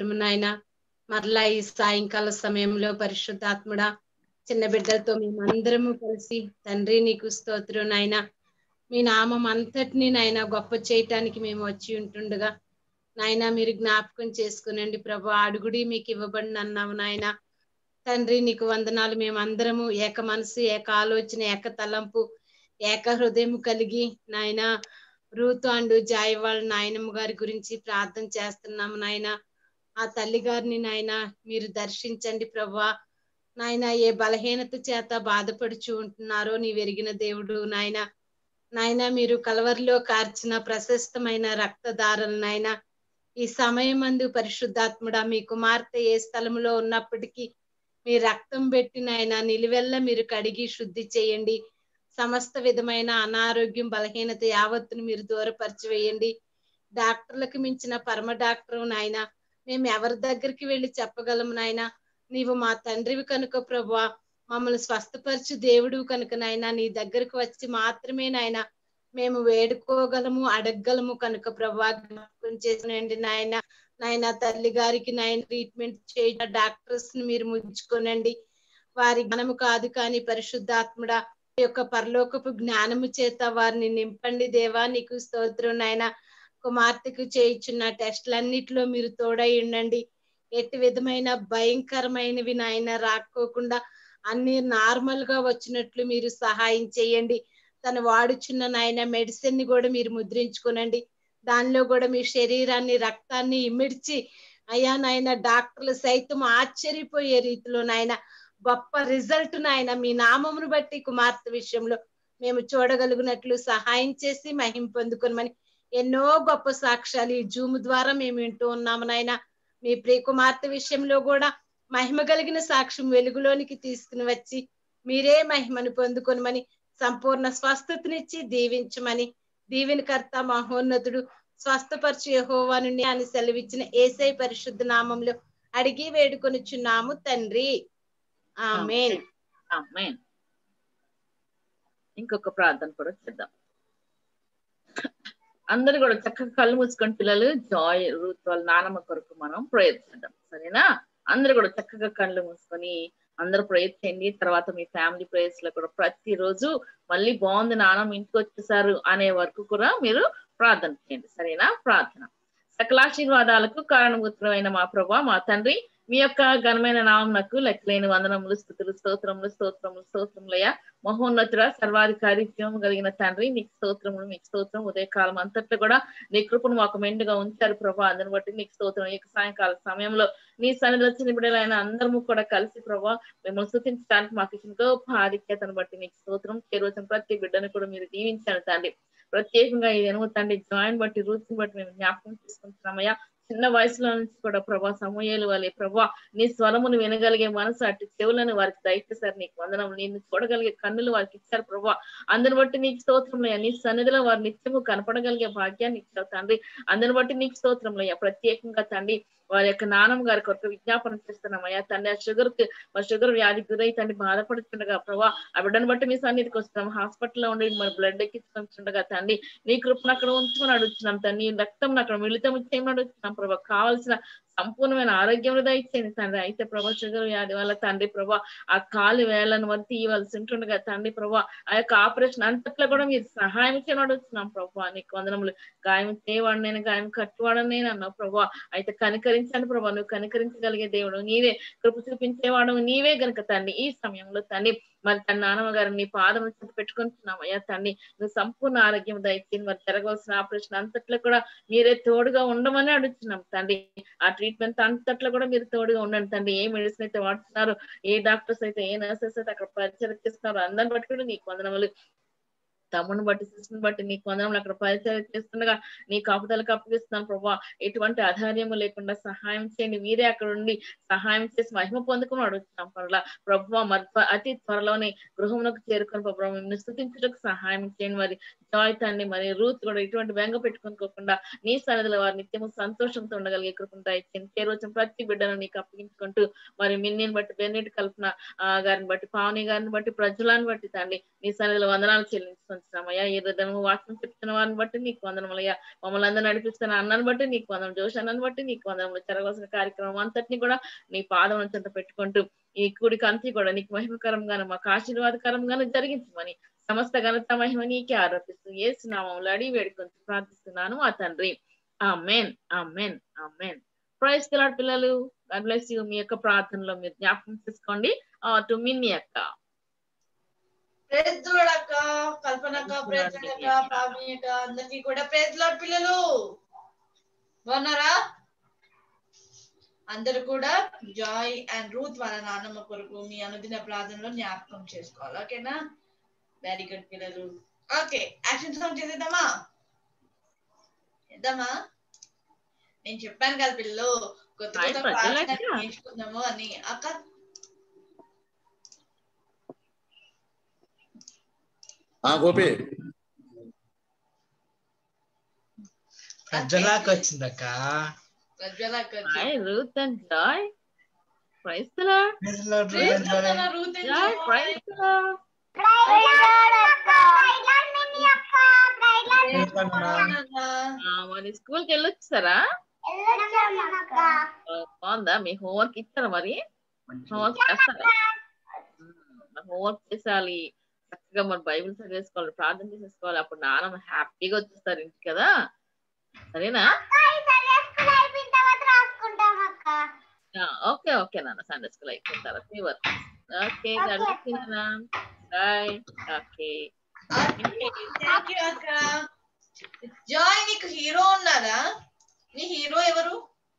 స్తోత్రము నాయన. మరలా ఈ సాయంకాల సమయంలో పరిశుద్ధాత్ముడా చిన్న బిడ్డలతో మేమందరము కలిసి తండ్రి నీకు స్తోత్రం నాయన. మీ నామం అంతటిని నాయన గొప్ప చేయటానికి మేము వచ్చి ఉంటుండగా నాయన మీరు జ్ఞాపకం చేసుకునండి ప్రభు. అడుగుడి మీకు ఇవ్వబడిన అన్నావు నాయన. తండ్రి నీకు వందనాలు. మేమందరము ఏక మనసు, ఏక ఆలోచన, ఏక తలంపు, ఏక హృదయం కలిగి నాయన రూతు అండ్ జాయ్ వాళ్ళ నాయనమ్మ గారి గురించి ప్రార్థన చేస్తున్నాము నాయన. ఆ తల్లి గారిని నాయన మీరు దర్శించండి ప్రభా. నాయన ఏ బలహీనత చేత బాధపడుచు ఉంటున్నారో నీ వెరిగిన దేవుడు నాయన. నాయన మీరు కలవరిలో కార్చిన ప్రశస్తమైన రక్తధారలు నాయన ఈ సమయమందు పరిశుద్ధాత్ముడా మీ కుమార్తె ఏ స్థలంలో ఉన్నప్పటికీ మీ రక్తం పెట్టి నాయన నిలువెల్ల మీరు కడిగి శుద్ధి చేయండి. సమస్త విధమైన అనారోగ్యం బలహీనత యావత్తును మీరు దూరపరిచి వేయండి. డాక్టర్లకు మించిన పరమ డాక్టర్ నాయన మేము ఎవరి దగ్గరికి వెళ్ళి చెప్పగలము నాయన. నీవు మా తండ్రివి కనుక ప్రభువా, మమ్మల్ని స్వస్థపరచు దేవుడు కనుక నాయన నీ దగ్గరకు వచ్చి మాత్రమే నాయన మేము వేడుకోగలము, అడగగలము కనుక ప్రభువా జ్ఞాపకం చేసినండి నాయన. నాయన తల్లి గారికి నాయన ట్రీట్మెంట్ చేయడం డాక్టర్స్ ని మీరు ముంచుకోనండి. వారి జ్ఞానము కాదు కానీ పరిశుద్ధాత్ముడా యొక్క పరలోకపు జ్ఞానము చేత వారిని నింపండి దేవా. నీకు స్తోత్రం నాయన. కుమార్తెకు చేయించున్న టెస్టులన్నిటిలో మీరు తోడై ఉండండి. ఎట్టి విధమైన భయంకరమైనవి నాయన రాకోకుండా అన్ని నార్మల్ గా వచ్చినట్లు మీరు సహాయం చేయండి. తను వాడుచున్న నాయన మెడిసిన్ ని కూడా మీరు ముద్రించుకోనండి. దానిలో కూడా మీ శరీరాన్ని రక్తాన్ని ఇమిడ్చి అయ్యా నాయన డాక్టర్లు సైతం ఆశ్చర్యపోయే రీతిలో నాయన గొప్ప రిజల్ట్ నాయన మీ నామమును బట్టి కుమార్తె విషయంలో మేము చూడగలిగినట్లు సహాయం చేసి మహిమ పొందుకొనమని ఎన్నో గొప్ప సాక్ష్యాలు ఈ జూమ్ ద్వారా మేము వింటూ ఉన్నాము నాయన. మీ ప్రియ కుమార్తె విషయంలో కూడా మహిమ కలిగిన సాక్ష్యం వెలుగులోనికి తీసుకుని వచ్చి మీరే మహిమను పొందుకొనమని సంపూర్ణ స్వస్థతనిచ్చి దీవించమని దీవెనకర్త మహోన్నతుడు స్వస్థపరచు యెహోవాను అని సెలవిచ్చిన యేసయ్య పరిశుద్ధ నామంలో అడిగి వేడుకొనుచున్నాము తండ్రి, ఆమేన్. ఆమేన్. ఇంకొక ప్రార్థన కూడా చేద్దాం. అందరు కూడా చక్కగా కళ్ళు మూసుకొని పిల్లలు జాయ్ రూత్ వాళ్ళ నానమ్మ కొరకు మనం ప్రేయర్ చేద్దాం, సరేనా? అందరు కూడా చక్కగా కళ్ళు మూసుకొని అందరూ ప్రేయర్ చేయండి. తర్వాత మీ ఫ్యామిలీ ప్రేయర్స్ లో కూడా ప్రతిరోజు మళ్ళీ బాగుంది నానమ్మ ఇంటికి వచ్చేసారు అనే వరకు కూడా మీరు ప్రార్థన చేయండి, సరేనా? ప్రార్థన. సకలాశీర్వాదాలకు కారణభూతులైన మా ప్రభా మా తండ్రి, మీ యొక్క ఘనమైన నామమునకు లెక్కలేని వందనములు, స్తుతులు, స్తోత్రములు, స్తోత్రములు, స్తోత్రములయ్యా. మహోన్నతుడ సర్వాధికారి జీవము కలిగిన తండ్రి నీకు స్తోత్రములు, మీకు స్తోత్రం. ఉదయకాలం అంతట్లో కూడా నీ కృపను మాకు మెండుగా ఉంచారు ప్రభా, అందుని బట్టి నీకు స్తోత్రం. ఈ సాయంకాల సమయంలో నీ సన్నిధిలో వచ్చిన బిడ్డలైన అందరము కూడా కలిసి ప్రభా మిమ్మల్ని స్తుతించడానికి మాకు ఇచ్చిన గొప్ప ఆధిక్యతను బట్టి నీకు స్తోత్రం. ఈ రోజున ప్రతి బిడ్డను కూడా మీరు దీవించారు తండ్రి. ప్రత్యేకంగా ఈ ఎనుమ తండ్రి జాయిన్ బట్టి రూట్ని బట్టి మేము జ్ఞాపకం చేసుకుంటున్నామయ్యా. చిన్న వయసులో నుంచి కూడా ప్రభా సమూయేలు వలె ప్రభా నీ స్వరమును వినగలిగే మనసు, అటు చెవులను వారికి దయచేశారు. నీకు వందనం. నిన్ను చూడగలిగే కన్నులు వారికి ఇచ్చారు ప్రభా, అందుని బట్టి నీకు స్తోత్రంలయ్యా. నీ సన్నిధిలో వారు నిత్యము కనపడగలిగే భాగ్యాన్ని ఇచ్చావు తండ్రి, అందుని బట్టి నీకు స్తోత్రంలయ్యా. ప్రత్యేకంగా తండ్రి వారి యొక్క నాన్నమ్మ గారి కొరకు విజ్ఞాపనం చేస్తున్నామయ్యా తండ్రి. ఆ షుగర్ వ్యాధి గురై తండ్రి బాధపడుతుండగా ప్రభా ఆ బిడ్డను బట్టి మీ సన్నిధికి వస్తున్నాం. హాస్పిటల్లో ఉండి మరి బ్లడ్ ఎక్కించుకుంటుండగా తండ్రి నీ కృపను అక్కడ ఉంచుకొని అడుగుతున్నాం తండ్రి. నీ రక్తం అక్కడ మిళితం చేయమని అడుగుతున్నాం ప్రభా. కావాల్సిన సంపూర్ణమైన ఆరోగ్యం దయచేయండి తండ్రి. అయితే ప్రభా షుగర్ వ్యాధి వల్ల తండ్రి ప్రభా ఆ కాలు వేళ్లను వర్తి ఇవ్వాల్సి ఉంటుండగా తండ్రి ప్రభా ఆ యొక్క ఆపరేషన్ అంతట్లో కూడా మీరు సహాయం చేయమని అడుగుతున్నాం ప్రభా. నీకు వందనములు. గాయం చేయవాడు నేను, గాయం కట్టువాడని నేను అన్నావు ప్రభా. అయితే కనికరించండి ప్రభా, నువ్వు కనికరించగలిగే దేవుడు నీవే, కృప చూపించేవాడు నీవే గనుక తండ్రి ఈ సమయంలో తండ్రి మరి తన నాన్నమ్మ గారు నీ పాదం పెట్టుకుంటున్నాం అయ్యా తండ్రి. నువ్వు సంపూర్ణ ఆరోగ్యం దయచేయండి. మరి జరగవలసిన ఆపరేషన్ అంతట్లో కూడా మీరే తోడుగా ఉండమని అడుగుతున్నాం తండ్రి. ఆ ట్రీట్మెంట్ అంతట్లో కూడా మీరు తోడుగా ఉండండి తండ్రి. ఏ మెడిసిన్ అయితే వాడుతున్నారు, ఏ డాక్టర్స్ అయితే, ఏ నర్సెస్ అయితే అక్కడ పరిచయం చేస్తున్నారు, అందరిని బట్టి కూడా నీకు వందనములు. తమ్ముని బట్టి సిస్టర్ని బట్టి నీకు వందనములు. అక్కడ పరిచయం చేస్తుండగా నీ కాపుదలకు అప్పగిస్తున్నాను ప్రభా. ఎటువంటి ఆధార్యము లేకుండా సహాయం చేయండి. మీరే అక్కడ ఉండి సహాయం చేసి మహిమ పొందుకుని అడుగుతున్నాం పర్లా ప్రభా. మరి అతి త్వరలోనే గృహంలోకి చేరుకొని ప్రభావ మిమ్మల్ని స్తుతించడానికి సహాయం చేయండి. మరి జాయ్ తండ్రి మరి రూత్ కూడా ఎటువంటి బెంగ పెట్టుకోకుండా నీ సన్నిధిలో వారి నిత్యము సంతోషంతో ఉండగలిగే కృపను దయచేయండి. ఏ రోజు ప్రతి బిడ్డను నీకు అప్పగించుకుంటూ మరి మిన్నీని బట్టి, బెన్నెట్ కల్పన గారిని బట్టి, పావని గారిని బట్టి, ప్రజలను బట్టి తండ్రి నీ సన్నిధిలో వందనాలు చెల్లించుకుంటున్నాం స్తోత్రమయ్యా. ఈ హృదయం వాక్యం చెప్తున్న వారిని బట్టి నీకు వందనములయ్యా. మమ్మల్ని అందరూ నడిపిస్తున్న అన్నని బట్టి నీకు వందనం, జోష్ అన్నని బట్టి నీకు వందనములు. జరగవలసిన కార్యక్రమం అంతటిని కూడా నీ పాదం చెంత పెట్టుకుంటూ ఈ కూడిక అంతా కూడా నీకు మహిమకరంగాను మాకు ఆశీర్వాదకరంగాను జరిగించమని సమస్త ఘనత మహిమ నీకే ఆరోపిస్తూ యేసు నామములో అడిగి వేడుకొని ప్రార్థిస్తున్నాను మా తండ్రి. Amen, amen, amen. Praise the Lord పిల్లలు. God bless you. మీ యొక్క ప్రార్థనలో మీరు జ్ఞాపకం చేసుకోండి. టు మిన్ని అక్క, ప్రైజ్ ది లార్డ్ అక్క, కల్పన అక్క, ప్రైజ్ ది లార్డ్ అక్క, పావని అక్క, అందరికీ కూడా ప్రైజ్ ది లార్డ్ పిల్లలు. బాగున్నారా? అందరూ కూడా జాయ్ అండ్ రూత్ వాళ్ళ నాన్నమ్మ కొరకు మీ అనుదిన ప్రార్థనలో జ్ఞాపకం చేసుకోవాలి. ఓకేనా? వెరీ గుడ్ పిల్లలు. ఓకే, యాక్షన్ సాంగ్ చేసేద్దామా? చేద్దామా? నేను చెప్పాను కదా పిల్లలు, కొత్త కొత్త ప్రార్థన నేర్చుకుందాము అని. అక్క గోపి ప్రజలాకి వచ్చిందక్క. ప్రజలకు Ruth and Joy. Praise the Lord. Ruth and Joy. Praise the Lord. మరి స్కూల్ కి వెళ్ళొచ్చారా? బాగుందా? మీ హోంవర్క్ ఇచ్చారా? మరి హోంవర్క్ చేస్తారా? హోంవర్క్ చేసాలి, చక్కగా మరి బైబిల్ చదివేసుకోవాలి, ప్రార్థన చేసేసుకోవాలి. అప్పుడు నాన్న హ్యాపీగా వచ్చేస్తారు ఇంటికి కదా. సరేనా? ఓకే ఓకే నాన్న, సండే స్కూల్ అయిపోతారా? Fever. Okay, bye. Okay, thank you అక్క. జాయ్, నీకు హీరో ఉన్నారా? నీ హీరో ఎవరు?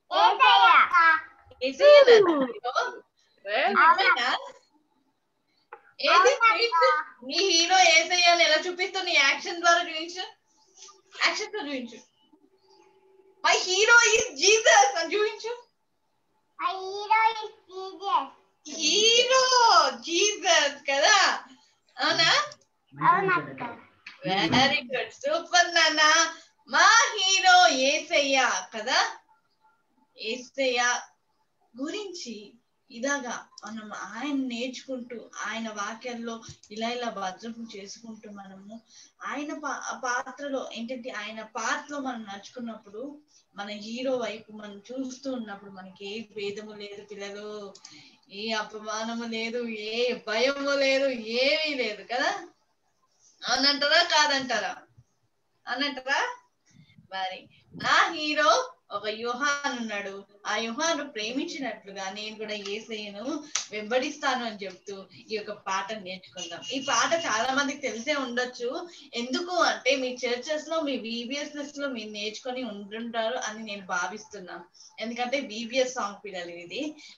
నీ హీరో ఏసయ్య అని ఎలా చూపిస్తావు? నీ యాక్షన్ ద్వారా చూపించు. యాక్షన్ తో చూపించు. మై హీరో ఈజ్ జీసస్ అని చూపించు. హీరో జీసస్ కదా? అవునా? వెరీ గుడ్, సూపర్ నాన్న. మా హీరో యేసయ్య కదా. యేసయ్య గురించి ఇలాగా మనం ఆయన నేర్చుకుంటూ ఆయన వాక్యాల్లో ఇలా ఇలా భద్రపు చేసుకుంటూ మనము ఆయన పాత్రలో ఏంటంటే ఆయన పాత్రలో మనం నడుచుకున్నప్పుడు మన హీరో వైపు మనం చూస్తూ ఉన్నప్పుడు మనకి ఏ భేదము లేదు పిల్లలు, ఏ అపమానము లేదు, ఏ భయము లేదు, ఏమీ లేదు కదా. అనంటారా కాదంటారా? అనంటారా? మరి నా హీరో ఒక యోహాను ఉన్నాడు. ఆ యోహాను ప్రేమించినట్లుగా నేను కూడా యేసయ్యను వెంబడిస్తాను అని చెప్తూ ఈ యొక్క పాట నేర్చుకుందాం. ఈ పాట చాలా మందికి తెలిసే ఉండొచ్చు. ఎందుకు అంటే మీ చర్చెస్ లో, మీ VBS లో మీరు నేర్చుకొని ఉంటుంటారు అని నేను భావిస్తున్నాను. ఎందుకంటే VBS సాంగ్ పిల్లలు ఇది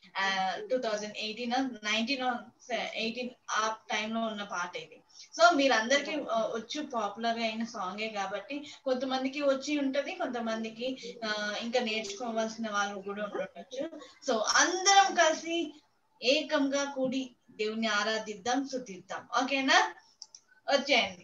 2018 1918 ఆ టైంలో ఉన్న పాట ఇది. సో మీరందరికి వచ్చి పాపులర్ అయిన సాంగే కాబట్టి కొంతమందికి వచ్చి ఉంటది, కొంతమందికి ఇంకా నేర్చుకోవాల్సిన వాళ్ళు కూడా ఉండొచ్చు. సో అందరం కలిసి ఏకంగా కూడి దేవుని ఆరాధిద్దాం, స్తుతిద్దాం. ఓకేనా? వచ్చేయండి.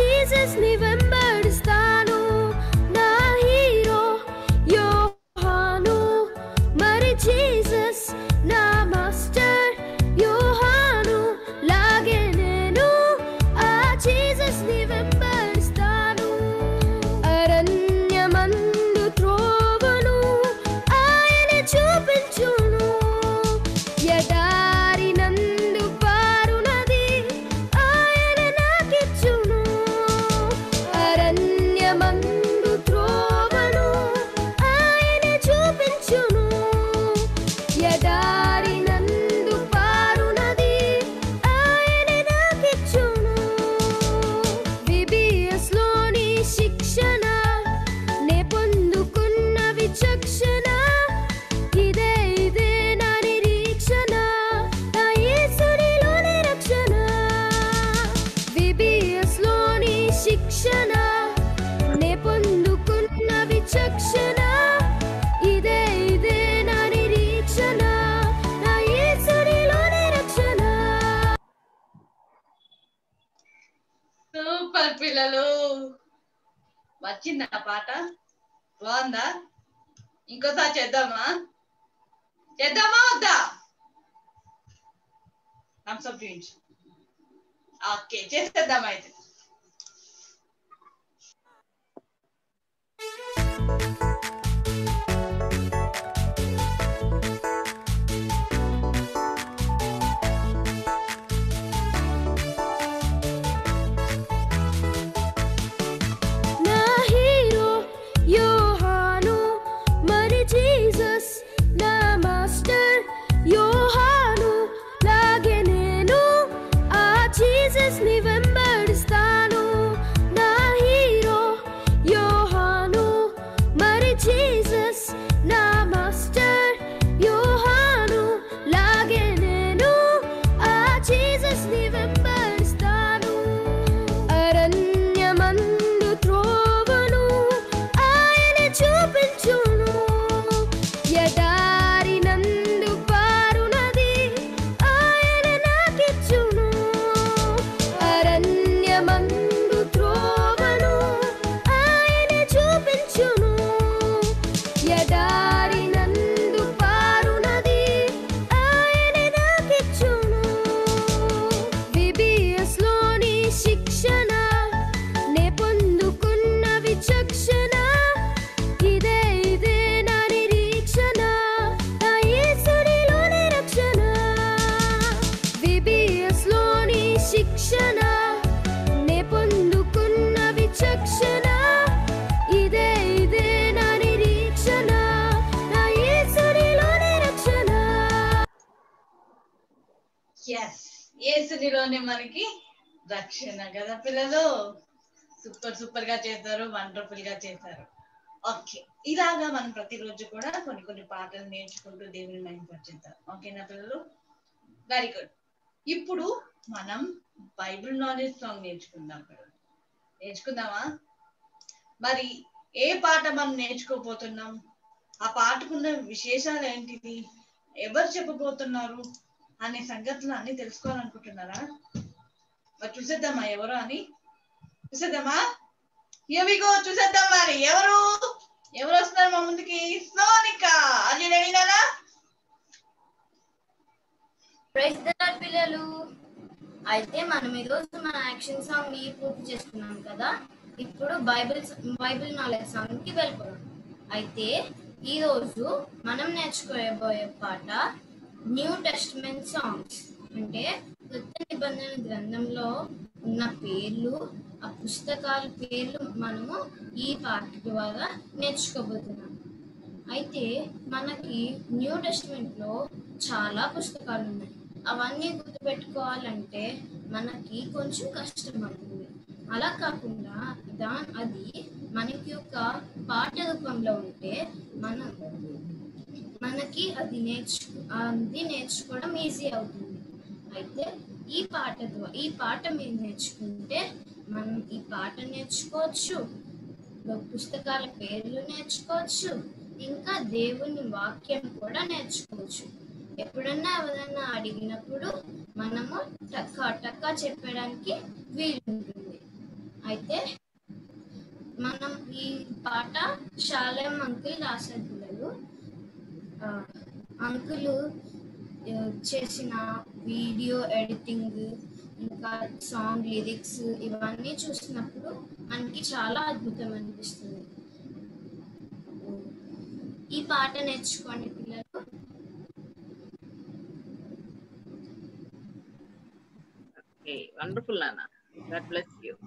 వెంబడిస్తాను. నా హీరో యోహాను పిల్లలు? వచ్చిందా పాట? బాగుందా? ఇంకోసారి చేద్దామా వద్దా? థమ్స్అప్ చూపించు. ఓకే, చేసేద్దాం అయితే. యేసునిలోనే మనకి రక్షణ కదా పిల్లలు. సూపర్ గా చేశారు, వండర్ఫుల్ గా చేశారు. ఓకే, ఇలాగా మనం ప్రతిరోజు కూడా కొన్ని పాటలు నేర్చుకుంటూ దేవుని మహిమపరిచేద్దాం. ఓకేనా పిల్లలు? Very good. ఇప్పుడు మనం బైబిల్ నాలెడ్జ్ సాంగ్ నేర్చుకుందామా? మరి ఏ పాట మనం నేర్చుకోబోతున్నాం? ఆ పాటకున్న విశేషాలు ఏంటిది? ఎవరు చెప్పబోతున్నారు అనే సంగతులు అన్ని తెలుసుకోవాలనుకుంటున్నారా? మరి చూసేద్దామా ఎవరు అని? చూసేద్దామా? Here we go. చూసేద్దాం. మరి ఎవరు వస్తున్నారు మా ముందుకి? సోనిక. ఆర్ యు రెడీ నానా? ప్రైజ్ ది లార్డ్ పిల్లలు. అయితే మనం ఈరోజు మన యాక్షన్ సాంగ్ ని పూర్తి చేసుకున్నాం కదా. ఇప్పుడు బైబిల్ నాలెడ్జ్ సాంగ్ కి వెళ్ళిపోదాం. అయితే ఈ రోజు మనం నేర్చుకోబోయే పాట న్యూ టెస్టమెంట్ సాంగ్స్. అంటే కొత్త నిబంధన గ్రంథంలో ఉన్న పేర్లు, ఆ పుస్తకాల పేర్లు మనము ఈ పాట ద్వారా నేర్చుకోబోతున్నాం. అయితే మనకి న్యూ టెస్టమెంట్ లో చాలా పుస్తకాలు ఉన్నాయి. అవన్నీ గుర్తుపెట్టుకోవాలంటే మనకి కొంచెం కష్టం అవుతుంది. అలా కాకుండా అది మనకి ఒక పాట రూపంలో ఉంటే మనకి అది నేర్చుకోవడం ఈజీ అవుతుంది. అయితే ఈ పాట మీరు నేర్చుకుంటే మనం ఈ పాట నేర్చుకోవచ్చు, పుస్తకాల పేర్లు నేర్చుకోవచ్చు, ఇంకా దేవుని వాక్యం కూడా నేర్చుకోవచ్చు. ఎప్పుడన్నా ఎవరన్నా అడిగినప్పుడు మనము టక్కా చెప్పడానికి వీలుంటుంది. అయితే మనం ఈ పాట షాలేం అంకుల్ రాసే పిల్లలు. అంకులు చేసిన వీడియో ఎడిటింగ్, ఇంకా సాంగ్ లిరిక్స్ ఇవన్నీ చూసినప్పుడు మనకి చాలా అద్భుతం అనిపిస్తుంది. ఈ పాట నేర్చుకోండి పిల్లలు. Okay, wonderful, Nana. God bless you.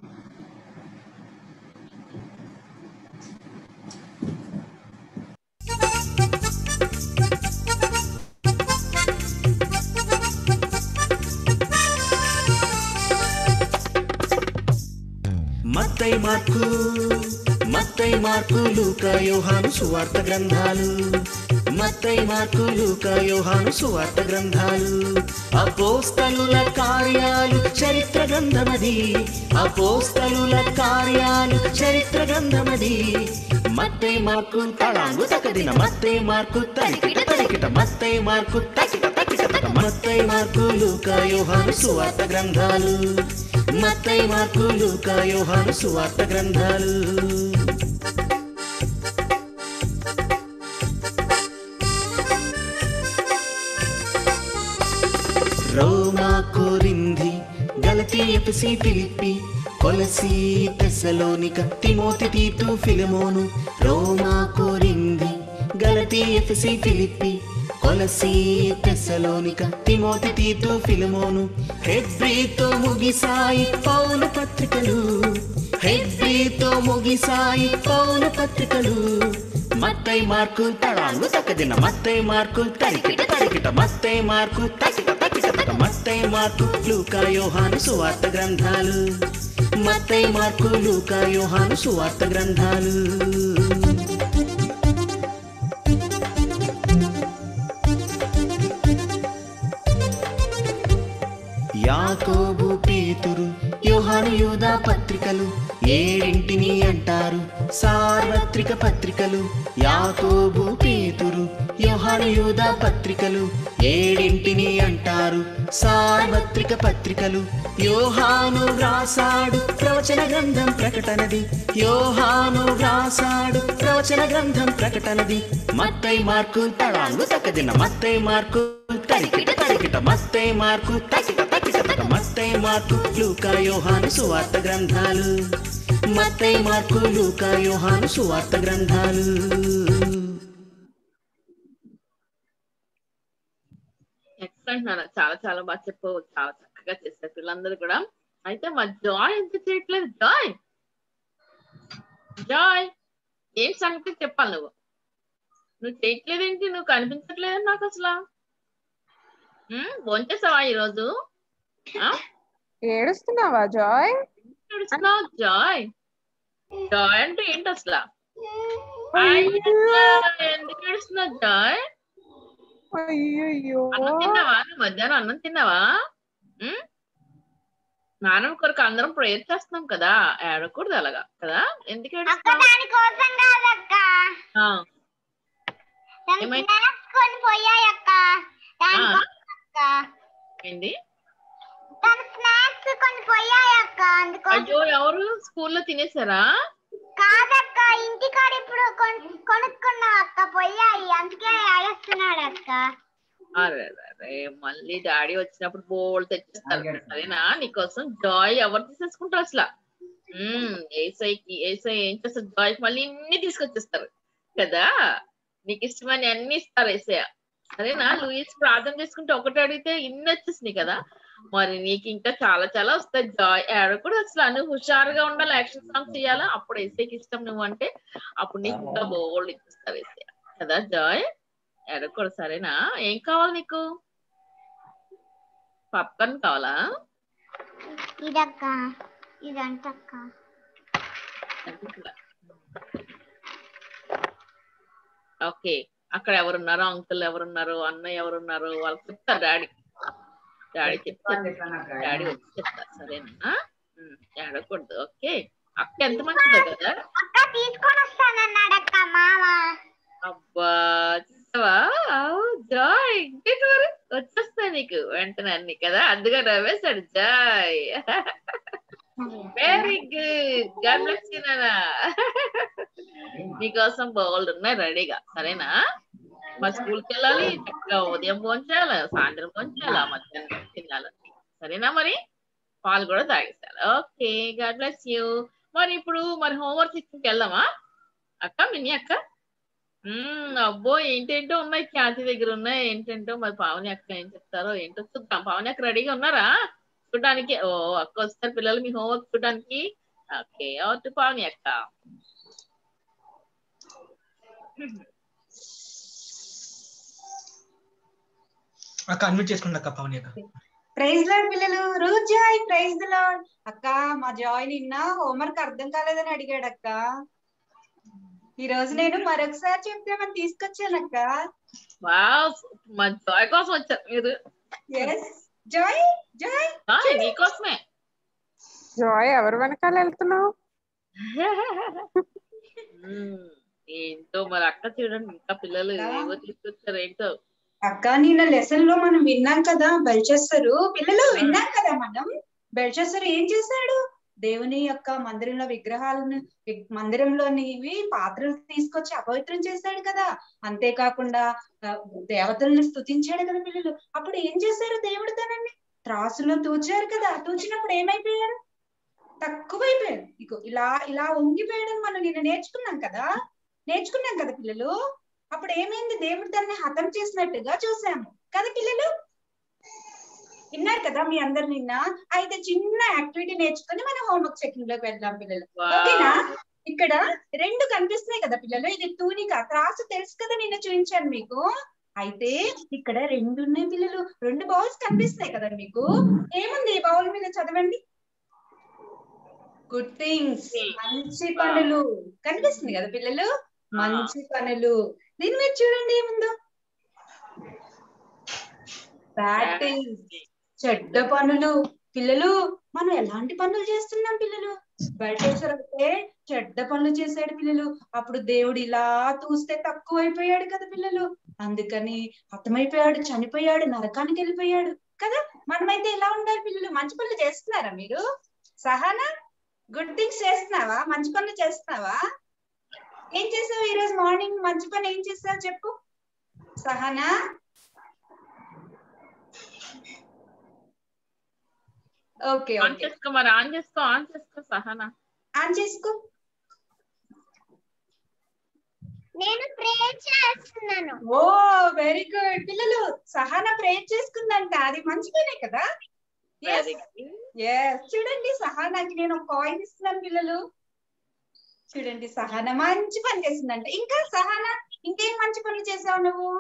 మత్తయి మార్కు లూకా యోహాను సువార్త గ్రంథాలు. మత్తయి మార్కు లూకా యోహాను సువార్త గ్రంథాలు. అపోస్తలుల కార్యాలు చరిత్ర గ్రంథమది. అపోస్తలుల కార్యాలు చరిత్ర గ్రంథమది. మత్తయి మార్కు తళాంగు తకదిన. మత్తయి మార్కు తరికిట తరికిట. మత్తయి మార్కు తకిట తకిట తక. మత్తయి మార్కు లూకా యోహాను సువార్త గ్రంథాలు. మత్తయి మార్కు లూకా యోహాను సువార్త గ్రంథాలు. రోమా, కొరింథీ, గలతీ, ఎఫెసీ, ఫిలిప్పీ, కొలసీ, తెస్సలోనిక, తిమోతి, తీతు, ఫిలెమోను. రోమా, కొరింథీ, గలతీ, ఎఫెసీ, ఫిలిప్పీ, కొలసీ, తెస్సలోనిక, తిమోతి, తీతు, ఫిలెమోను. హెబ్రీతో ముగిసాయి పౌలు పత్రికలు, హెబ్రీతో ముగిసాయి పౌలు పత్రికలు. మత్తయి మార్కు తడాంగు తక్కదిన, మత్తయి మార్కు తరికిట తరికిట, మత్తయి మార్కు తకిట తకిట తక, మత్తయి మార్కు లూకా యోహాను సువార్త గ్రంథాలు. మత్తయి మార్కు లూకా యోహాను సువార్త గ్రంథాలు. యాకోబు, పేతురు, యోహాను, యూదా పత్రికలు ఏడింటిని అంటారు సార్వత్రిక పత్రికలు. యాకోబు, పేతురు, యోహాను, యూదా పత్రికలు ఏడింటిని అంటారు సార్వత్రిక పత్రికలు. యోహాను వ్రాసాడు ప్రవచన గ్రంథం ప్రకటనది, యోహాను వ్రాసాడు ప్రవచన గ్రంథం ప్రకటనది. మత్తయి మార్కు తడాంగు తక్కదిన, మత్తయి మార్కు తరికిట తరికిట, మత్తయి మార్కు తకిట తకిట తక, మత్తయి మార్కు లూకా యోహాను సువార్త గ్రంథాలు. మత్తయి మార్కు లూకా యోహాను సువార్త గ్రంథాలు. ఎక్సలెంట్ నాన్న, చాలా చాలా బాగా చెప్పావు, చాలా చక్కగా చేస్తారు పిల్లలందరూ కూడా. అయితే మా జాయ్ ఎంత చేయట్లేదు? జాయ్ జాయ్ ఏం సంగతి చెప్పాలి? నువ్వు చేయట్లేదేంటి? నువ్వు కనిపించట్లేదు నాకు అసలు. భోంచేసావా ఈరోజు? ఏడుస్తున్నావా జాయ్? ఏడుస్తున్నావు జాయ్? జాయ్ అంటే ఏంటి అసలు? ఎందుకు ఏడుస్తున్నావు జాయ్? అయ్యో, అన్నం తిన్నావా? మధ్యాహ్నం అన్నం తిన్నావా? నాన్న కొరకు అందరం ప్రేయర్ చేస్తున్నాం కదా, ఏడకూడదు అలాగా కదా. ఎందుకు ఏడుస్తున్నావు? ఏంటి? అయ్యో, ఎవరు స్కూల్లో తినేసారా? కాదక్క, ఇంటికాడ ఇప్పుడు కొనుక్కున్నా అక్క, పోయాయి, అందుకే ఆడేస్తున్నాడు అక్క. అరే మళ్ళీ డాడీ వచ్చినప్పుడు బోల్ తెచ్చేస్తారు సరేనా. నీకోసం జాయ్ ఎవరు తీసేసుకుంటారు అసలు? ఏసైకి ఏసై ఏం చేస్తారు? జాయ్కి మళ్ళీ ఇన్ని తీసుకొచ్చేస్తారు కదా. నీకు ఇష్టమని అన్ని ఇస్తారు ఏసయ్య సరేనా. లూయిస్ ప్రార్థన చేసుకుంటే ఒకటి అడిగితే ఇన్ని వచ్చేసినాయి కదా, మరి నీకు ఇంకా చాలా చాలా వస్తాయి. జాయ్ ఏడకూడదు అసలు, నువ్వు హుషారుగా ఉండాలి, యాక్షన్ సాంగ్ చేయాలా, అప్పుడు ఏసైకి ఇష్టం నువ్వు అంటే అప్పుడు నీకు ఇంకా బోల్డ్ ఇచ్చేస్తారు ఏసయ్య కదా. జాయ్ ఏడకూడదు సరేనా. ఏం కావాలి నీకు? పాప్కార్న్ కావాలా? ఇదక్క, ఇదంటక్క. ఓకే, అక్కడ ఎవరున్నారో, అంకుల్ ఎవరున్నారు, అన్నయ్య ఎవరున్నారు వాళ్ళకి చెప్తారు డాడీ. డాడీ చెప్తారు, డాడీ వచ్చి చెప్తారు సరేనా. ఏడకూడదు. ఓకే, అక్క ఎంత మంచిదో కదా. తీసుకొని వస్తానన్నాడక్క మామ. అబ్బా చూసావా జాయ్, ఇంకేంటి మరి వచ్చేస్తాయి నీకు వెంటనే అన్ని కదా. అందుగా నవ్వేశాడు Joy. Very good, God bless you నాన్న. నీకోసం బౌల్డ్ ఉన్నాయి రెడీగా సరేనా. మా స్కూల్కి వెళ్ళాలి, చక్కగా ఉదయం భోంచేయాలి, సాయంత్రం భోంచేయాలి, మధ్యాహ్నం తినాలి సరేనా. మరి పాలు కూడా తాగిస్తారు. Okay, God bless you. మరి ఇప్పుడు మరి హోంవర్క్ ఇచ్చి వెళ్దామా అక్క, మినీ అక్క? అబ్బో ఏంటేంటో ఉన్నాయి, ఖ్యాతి దగ్గర ఉన్నాయి ఏంటేంటో. మరి పావని అక్క ఏం చెప్తారో ఏంటో చూద్దాం. పావని అక్క రెడీగా ఉన్నారా చూడడానికి? ఓ అక్క వస్తారు పిల్లలు మీ హోంవర్క్ చూడడానికి. ఓకే, అవుట్ పావని అక్క. అక్క అన్మ్యూట్ చేసుకోండి అక్క, పావని అక్క. ప్రైజ్ లార్డ్ పిల్లలు, రోజు జాయ్ ప్రైజ్ ది లార్డ్. అక్క మా జాయ్ నిన్న హోంవర్క్ అర్థం కాలేదని అడిగాడు అక్క. ఈ రోజు నేను మరొకసారి చెప్తామని తీసుకొచ్చానక్క. వావ్, మా జాయ్ కోసం వచ్చారు మీరు. జాయ్ జాయ్ నీకోసమే. జాయ్ ఎవరు వెనకాల వెళ్తున్నావు? ఏంటో మరి అక్క చూడండి, ఇంకా పిల్లలు ఏవో తీసుకొచ్చారు ఏంటో. అక్క నిన్న లెసన్ లో మనం విన్నాం కదా, బలిచేస్తారు పిల్లలు విన్నాం కదా మనం. బెల్షస్సర్ ఏం చేశాడు? దేవుని యొక్క మందిరంలో విగ్రహాలను మందిరంలోనివి పాత్రలు తీసుకొచ్చి అపవిత్రం చేశాడు కదా. అంతేకాకుండా దేవతలను స్తుతించాడు కదా పిల్లలు. అప్పుడు ఏం చేశారు? దేవుడు తనని త్రాసులో తూచారు కదా. తూచినప్పుడు ఏమైపోయారు? తక్కువైపోయారు. ఇగో ఇలా ఇలా వంగిపోయడం మనం నిన్న నేర్చుకున్నాం కదా పిల్లలు. అప్పుడు ఏమైంది? దేవుడు దాన్ని హతం చేసినట్టుగా చూసాము కదా పిల్లలు. విన్నారు కదా మీ అందరు నిన్న. అయితే చిన్న యాక్టివిటీ నేర్చుకుని మనం హోంవర్క్ చెకింగ్ లోకి వెళ్దాం పిల్లలు. ఓకేనా? ఇక్కడ 2 కనిపిస్తున్నాయి కదా పిల్లలు. ఇది తూనిక, త్రాసు తెలుసు కదా, నిన్న చూపించాను మీకు. అయితే ఇక్కడ 2 ఉన్నాయి పిల్లలు. 2 బౌల్స్ కనిపిస్తున్నాయి కదా మీకు. ఏముంది ఈ బౌల్ మీద? చదవండి. గుడ్ థింగ్స్, మంచి పనులు కనిపిస్తుంది కదా పిల్లలు. మంచి పనులు. దీని మీద చూడండి ఏముందో? బ్యాడ్ థింగ్స్, చెడ్డ పనులు. పిల్లలు మనం ఎలాంటి పనులు చేస్తున్నాం పిల్లలు? బెల్షస్సర్ అయితే చెడ్డ పనులు చేశాడు పిల్లలు. అప్పుడు దేవుడు ఇలా చూస్తే తక్కువైపోయాడు కదా పిల్లలు. అందుకని హతమైపోయాడు, చనిపోయాడు, నరకానికి వెళ్ళిపోయాడు కదా. మనమైతే ఎలా ఉండాలి పిల్లలు? మంచి పనులు చేస్తున్నారా మీరు? సహనా, గుడ్ థింగ్స్ చేస్తున్నావా? మంచి పనులు చేస్తున్నావా? ఏం చేసావు ఈ రోజు మార్నింగ్? మంచి పని ఏం చేసావు చెప్పు సహనా. ఓకే ఆన్ చేసుకో మరి. ఆన్ చేసుకో సహనా. ఆన్ చేసుకో. నేను ప్రేయర్ చేస్తున్నాను. ఓ వెరీ గుడ్ పిల్లలు. సహనా ప్రేయర్ చేసుకుందంట. అది మంచి పనే కదా. చూడండి సహనాకి నేను ఒక కాయిన్ ఇస్తున్నాను పిల్లలు. చూడండి సహనా మంచి పని చేసిందంట. ఇంకా సహనా ఇంకేం మంచి పనులు చేసావు నువ్వు?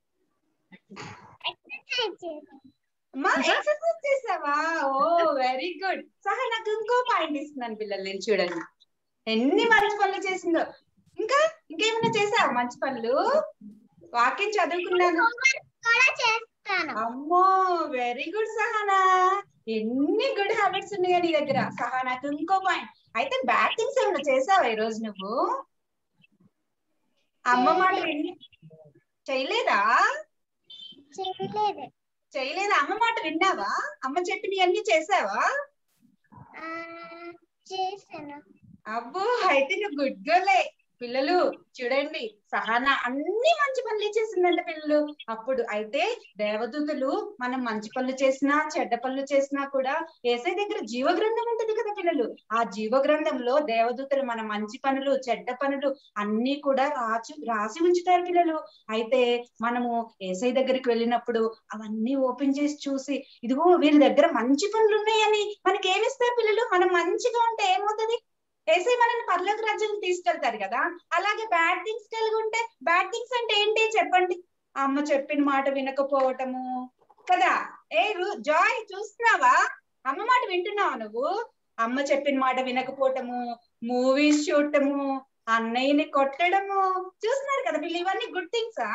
ఎక్సర్సైజ్ చేసావా? ఓ వెరీ గుడ్. సహనాకు ఇంకో పాయింట్ ఇస్తున్నాను పిల్లలు. నేను చూడండి ఎన్ని మంచి పనులు చేసిందో. ఇంకా ఇంకేమైనా చేసావా మంచి పనులు? వాక్యం చదువుకున్నాను. అమ్మో వెరీ గుడ్ సహనా. ఎన్ని గుడ్ హ్యాబిట్స్ ఉన్నాయా నీ దగ్గర. సహనాకు ఇంకో పాయింట్. అయితే బ్యాడ్ థింగ్స్ ఏమైనా చేసావా ఈ రోజు నువ్వు? అమ్మ మాట చేయలేదా? చేయలేదా? అమ్మ మాట విన్నావా? అమ్మ చెప్పినవి అన్ని చేసావా? అబ్బో అయితే నువ్వు గుడ్ గర్లే. పిల్లలు చూడండి సహనా అన్ని మంచి పనులు చేసిందంట పిల్లలు. అప్పుడు అయితే దేవదూతలు మనం మంచి పనులు చేసినా చెడ్డ పనులు చేసినా కూడా యేసయ్య దగ్గర జీవ గ్రంథం ఉంటది కదా పిల్లలు. ఆ జీవ గ్రంథంలో దేవదూతలు మన మంచి పనులు చెడ్డ పనులు అన్ని కూడా రాసి ఉంచుతారు పిల్లలు. అయితే మనము యేసయ్య దగ్గరికి వెళ్ళినప్పుడు అవన్నీ ఓపెన్ చేసి చూసి ఇదిగో వీళ్ళ దగ్గర మంచి పనులు ఉన్నాయని మనకి ఏమిస్తారు పిల్లలు? మనం మంచిగా ఉంటే ఏమవుతుంది? యేసయ్య మనల్ని పరలోక రాజ్యానికి తీసుకెళ్తారు కదా. అలాగే బ్యాడ్ థింగ్స్ కలిగి ఉంటే, బ్యాడ్ థింగ్స్ అంటే ఏంటి చెప్పండి? అమ్మ చెప్పిన మాట వినకపోవటము కదా. జాయ్ చూస్తున్నావా? అమ్మ మాట వింటున్నావా నువ్వు? అమ్మ చెప్పిన మాట వినకపోవటము, మూవీస్ చూడటము, అన్నయ్యని కొట్టడము చూస్తున్నారు కదా వీళ్ళు. ఇవన్నీ గుడ్ థింగ్సా?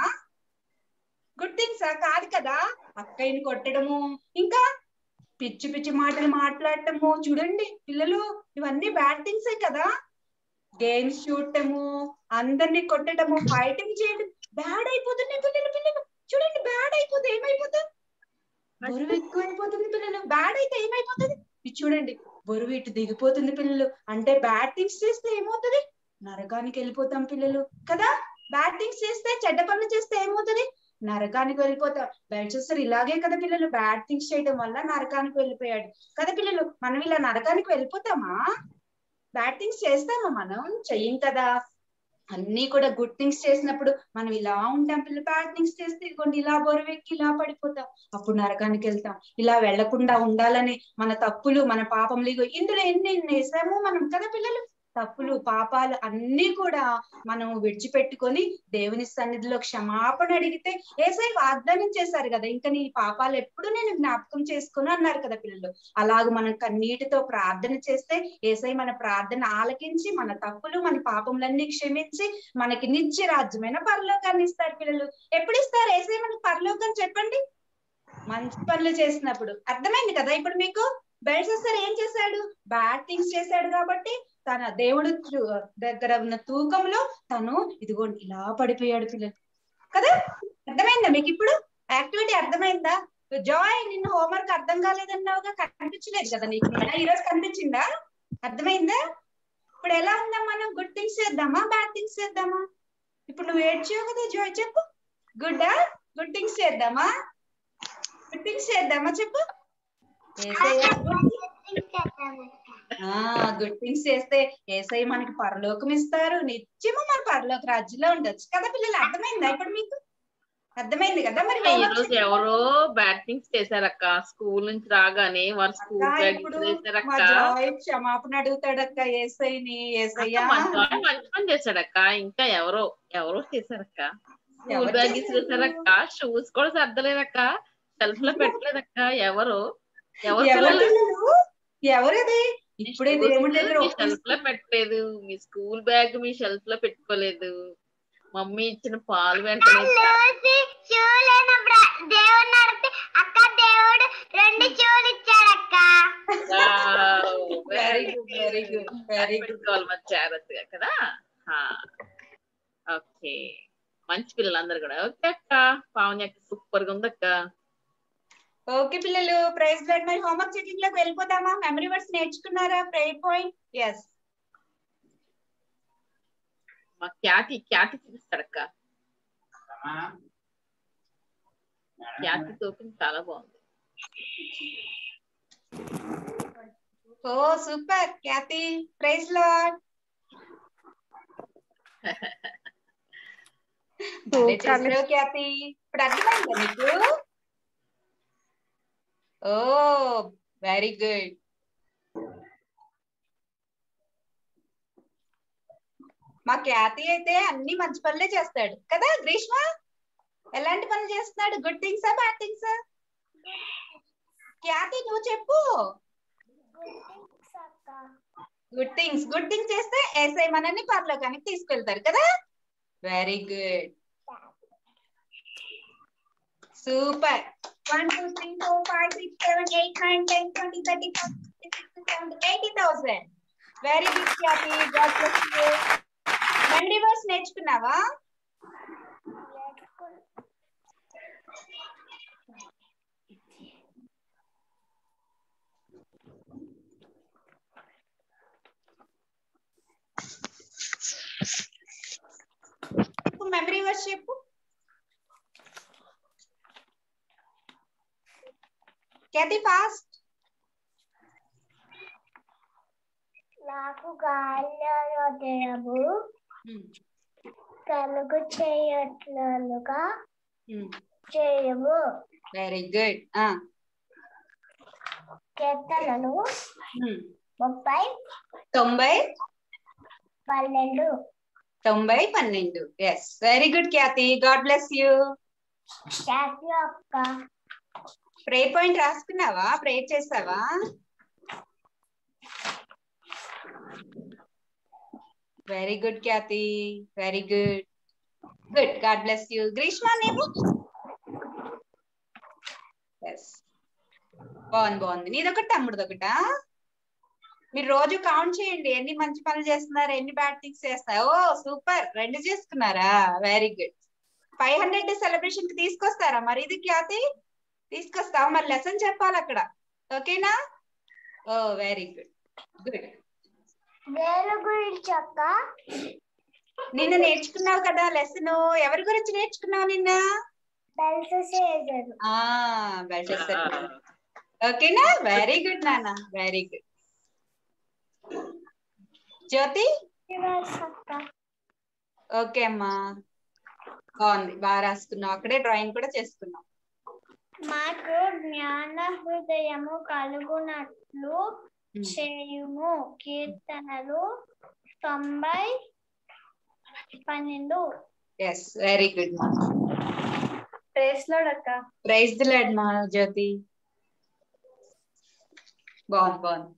గుడ్ థింగ్సా? కాదు కదా. అక్కయ్యని కొట్టడము, ఇంకా పిచ్చి పిచ్చి మాటలు మాట్లాడటము చూడండి పిల్లలు. ఇవన్నీ బ్యాడ్ థింగ్సే కదా. గేమ్స్ చూడటము, అందరినీ కొట్టడము, ఫైటింగ్ చేయడం బ్యాడ్ అయిపోతున్నాయి పిల్లలు. పిల్లలు చూడండి బ్యాడ్ అయిపోతే ఏమైపోతుంది? బరువు ఎక్కువైపోతుంది పిల్లలు. బ్యాడ్ అయితే ఏమైపోతుంది? ఇది చూడండి బరువు ఇటు దిగిపోతుంది పిల్లలు. అంటే బ్యాడ్ థింగ్స్ చేస్తే ఏమవుతుంది? నరకానికి వెళ్ళిపోతాం పిల్లలు కదా. బ్యాడ్ థింగ్స్ చేస్తే, చెడ్డ పనులు చేస్తే ఏమవుతుంది? నరకానికి వెళ్ళిపోతాం. బెల్షస్సర్ ఇలాగే కదా పిల్లలు, బ్యాడ్ థింగ్స్ చేయడం వల్ల నరకానికి వెళ్ళిపోయాడు కదా పిల్లలు. మనం ఇలా నరకానికి వెళ్ళిపోతామా? బ్యాడ్ థింగ్స్ చేస్తామా? మనం చెయ్యం కదా. అన్ని కూడా గుడ్ థింగ్స్ చేసినప్పుడు మనం ఇలా ఉంటాం పిల్లలు. బ్యాడ్ థింగ్స్ చేస్తే ఇదిగోండి ఇలా బరువెక్కి ఇలా పడిపోతాం. అప్పుడు నరకానికి వెళ్తాం. ఇలా వెళ్లకుండా ఉండాలని మన తప్పులు మన పాపములు ఇందులో ఎన్ని వేసాము మనం కదా పిల్లలు. తప్పులు పాపాలు అన్ని కూడా మనం విడిచిపెట్టుకొని దేవుని సన్నిధిలో క్షమాపణ అడిగితే యేసయ్య వాగ్దానం చేశారు కదా, ఇంకా నీ పాపాలు ఎప్పుడు నేను జ్ఞాపకం చేసుకుని అన్నారు కదా పిల్లలు. అలాగ మనం కన్నీటితో ప్రార్థన చేస్తే యేసయ్య మన ప్రార్థన ఆలకించి మన తప్పులు మన పాపములన్నీ క్షమించి మనకి నిత్య రాజ్యమైన పరలోకాన్ని ఇస్తారు పిల్లలు. ఎప్పుడు ఇస్తారు యేసయ్య మనకి పరలోకం చెప్పండి? మంచి పనులు చేసినప్పుడు. అర్థమైంది కదా ఇప్పుడు మీకు? బెల్షస్సర్ ఏం చేశాడు? బ్యాడ్ థింగ్స్ చేశాడు కాబట్టి తన దేవుడు దగ్గర ఉన్న తూకంలో తను ఇదిగోండి ఇలా పడిపోయాడు పిల్లలు కదా. అర్థమైందా మీకు ఇప్పుడు? యాక్టివిటీ అర్థమైందా? జాయ్ నిన్న హోంవర్క్ అర్థం కాలేదన్నావుగా, కనిపించలేదు కదా నీకు? ఈ రోజు కనిపించిందా? అర్థమైందా? ఇప్పుడు ఎలా ఉందా? మనం గుడ్ థింగ్స్ చేద్దామా బ్యాడ్ థింగ్స్ చేద్దామా? ఇప్పుడు నువ్వు ఏడ్చావు కదా జాయ్, చెప్పు. గుడ్ థింగ్స్ చేద్దామా? గుడ్ థింగ్స్ చేద్దామా చెప్పు. గుడ్ థింగ్స్ చేస్తే ఏసై మనకి పరలోకం ఇస్తారు, నిత్యము మన పరలోక రాజ్యంలో ఉండొచ్చు కదా పిల్లలు. అర్థమైందా ఇప్పుడు మీకు? అర్థమైంది కదా? మరి ఈ రోజు ఎవరో బ్యాడ్ థింగ్స్ చేశారక్క. స్కూల్ నుంచి రాగానే వారు స్కూల్ బ్యాగ్ ఇప్పుడు చేశారక్క. మా జాయ్ క్షమాపణ అడుగుతాడక్క ఏసైని. ఏసయ్యా మంచి పని చేశాడక్క. ఇంకా ఎవరో చేశారక్క. స్కూల్ బ్యాగ్ చేశారక్క. షూస్ కూడా సర్దలేదక్క, షెల్ఫ్ లో పెట్టలేదక్క. ఎవరది? ఇప్పుడు షెల్ఫ్ లో పెట్టలేదు. మీ స్కూల్ బ్యాగ్ మీ షెల్ఫ్ లో పెట్టుకోలేదు. మమ్మీ ఇచ్చిన పాలు వెంటనే అక్క దేవుడు 2 చెవులు ఇచ్చాడక్క. వెరీ గుడ్ పెట్టుకోవాలి మరి జాగ్రత్తగా కదా. ఓకే, మంచి పిల్లలు అందరు కూడా. ఓకే అక్క, పావని అక్క సూపర్ గా ఉందక్క. ఓకే పిల్లలు, ప్రైజ్ లార్డ్. మరి హోంవర్క్ చెకింగ్ లోకి వెళ్ళిపోదామా? మెమరీ వర్డ్స్ నేర్చుకున్నారా? Prayer point. ఎస్, మా క్యాటి చూపిస్తాడక్క. క్యాటి టోకెన్ చాలా బాగుంది. ఓ super Cathy, praise Lord. Cathy, ఇప్పుడు అర్థమైందా నీకు? ఓ వెరీ గుడ్. మా క్యాతి అయితే అన్ని మంచి పనులే చేస్తాడు కదా. గ్రీష్మ ఎలాంటి పనులు చేస్తున్నాడు? గుడ్ థింగ్సా బ్యాడ్ థింగ్సా? క్యాతి నువ్వు చెప్పు. గుడ్ థింగ్స్ చేస్తే ఏసై మనల్ని పరలోకానికి తీసుకెళ్తారు కదా. Very good, super. 1 2 3 4 5 6 7 8 9 10 20 30 40 50 60 70 80,000. Very good Cathy, God bless you. Memory words నేర్చుకున్నావా? మెమరీ వర్డ్స్ చెప్పు. Cathy fast. నాకు గాలిలో దేవు కలుగు చేయట్లుగా చేయము. Very good. కీర్తనలు 90-12. Yes, very good Cathy, God bless you. అక్క ప్రేయర్ పాయింట్ రాసుకున్నావా? ప్రేయర్ చేసావా? Very good Cathy, very good. God bless you. Grishma నీవు? ఎస్, బాగుంది. నీదొకటి తమ్ముడుదొకటా? మీరు రోజు కౌంట్ చేయండి ఎన్ని మంచి పనులు చేస్తున్నారు, ఎన్ని బ్యాడ్ థింగ్స్ చేస్తున్నారు. ఓ సూపర్, 2 చేసుకున్నారా? Very good. 500 సెలబ్రేషన్ కి తీసుకొస్తారా మరి? ఇది క్యాతి తీసుకొస్తావు మరి, లెసన్ చెప్పాలి అక్కడ. ఓకేనా? ఓ వెరీ గుడ్. గురించి అక్క నిన్న నేర్చుకున్నావు కదా లెసన్. ఎవరి గురించి నేర్చుకున్నావు నిన్న? బెల్షస్సర్. ఓకేనా? వెరీ గుడ్ నాన్న, వెరీ గుడ్. జ్యోతి? ఓకే అమ్మా, బాగుంది, బాగా రాసుకున్నావు. అక్కడే డ్రాయింగ్ కూడా చేసుకున్నావు. మాకు జ్ఞాన హృదయము కలుగునట్లు చేయుము. కీర్తనలు 90-12. ఎస్, వెరీ గుడ్ మా. ప్రైజ్ లార్డ్ అక్క. ప్రైజ్ ది లార్డ్ మా జ్యోతి. బాగుంది,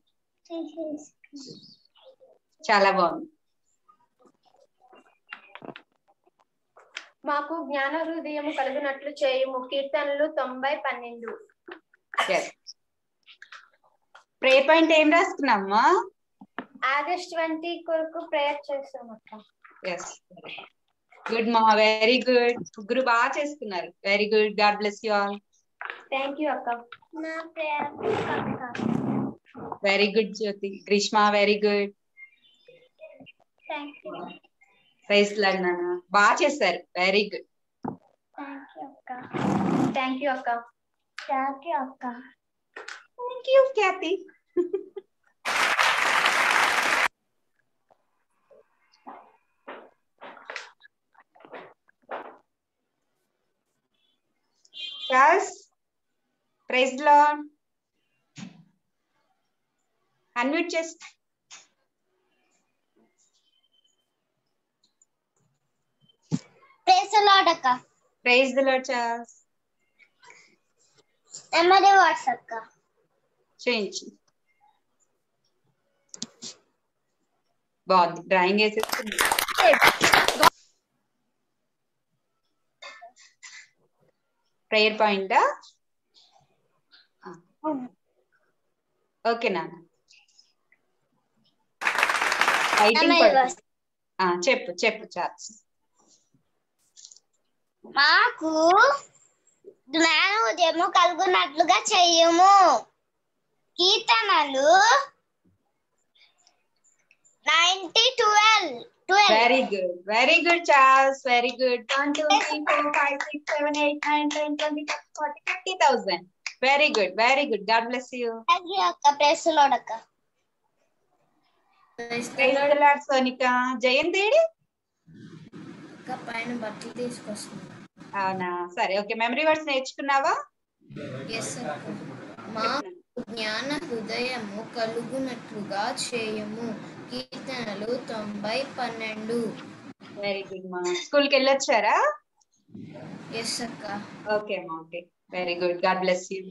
చాలా బాగుంది. మాకు జ్ఞాన హృదయము కలుగునట్లు చేయుము. కీర్తనలు 90-12. ప్రేయర్ పాయింట్ ఏం రాసుకున్నామ్మా? ఆగస్ట్ 20 కొరకు ప్రేయర్ చేస్తాం అక్క. ఎస్, గుడ్ మా, వెరీ గుడ్. ముగ్గురు బాగా చేసుకున్నారు. Very good, God bless you all. Thank you అక్క. నా పేరు అక్క. Very good Jyothi. Grishma very good. Thank you. Praise Lord నాన్న, బాగా చేశారు. Very good. థ్యాంక్ యూ అక్క. థ్యాంక్ యూ అక్క. థ్యాంక్ యూ అక్క. Thank you Cathy. Charles praise Lord. Unmute చేసి ప్రైజ్ ది లార్డ్ అక్క. Praise the Lord Charles. నెమ్మది వర్డ్స్ అక్క. చేయించు. బాగుంది, డ్రాయింగ్ వేసేస్తుంది. Prayer point. ఓకే నాన్న. చెప్పు చెప్పు చార్ల్స్. మాకు జ్ఞాన ఉదయము కలుగునట్లుగా చెయ్యము. కీర్తనలు 90:12. Very good Charles. Very good. 1 2 3 4 5 6 7 8 9 10 20 30 40 50,000. Very good, very good. God bless you. Thank you అక్క. ప్రైజ్ ది లార్డ్ అక్క. Praise the Lord Sonika. Jayant ఏడి? అక్క పైన బట్టలు తీసుకొస్తున్నా. అవునా, సరే ఓకే. మెమరీ వర్డ్స్ నేర్చుకున్నావా? ఎస్ అక్క. మాకు జ్ఞాన హృదయము కలుగునట్లుగా చేయము. కీర్తనలు 90:12. వెరీ గుడ్ మా. స్కూల్కి వెళ్ళొచ్చారా? ఎస్ అక్క. ఓకే అమ్మా, okay. Very good. God bless you.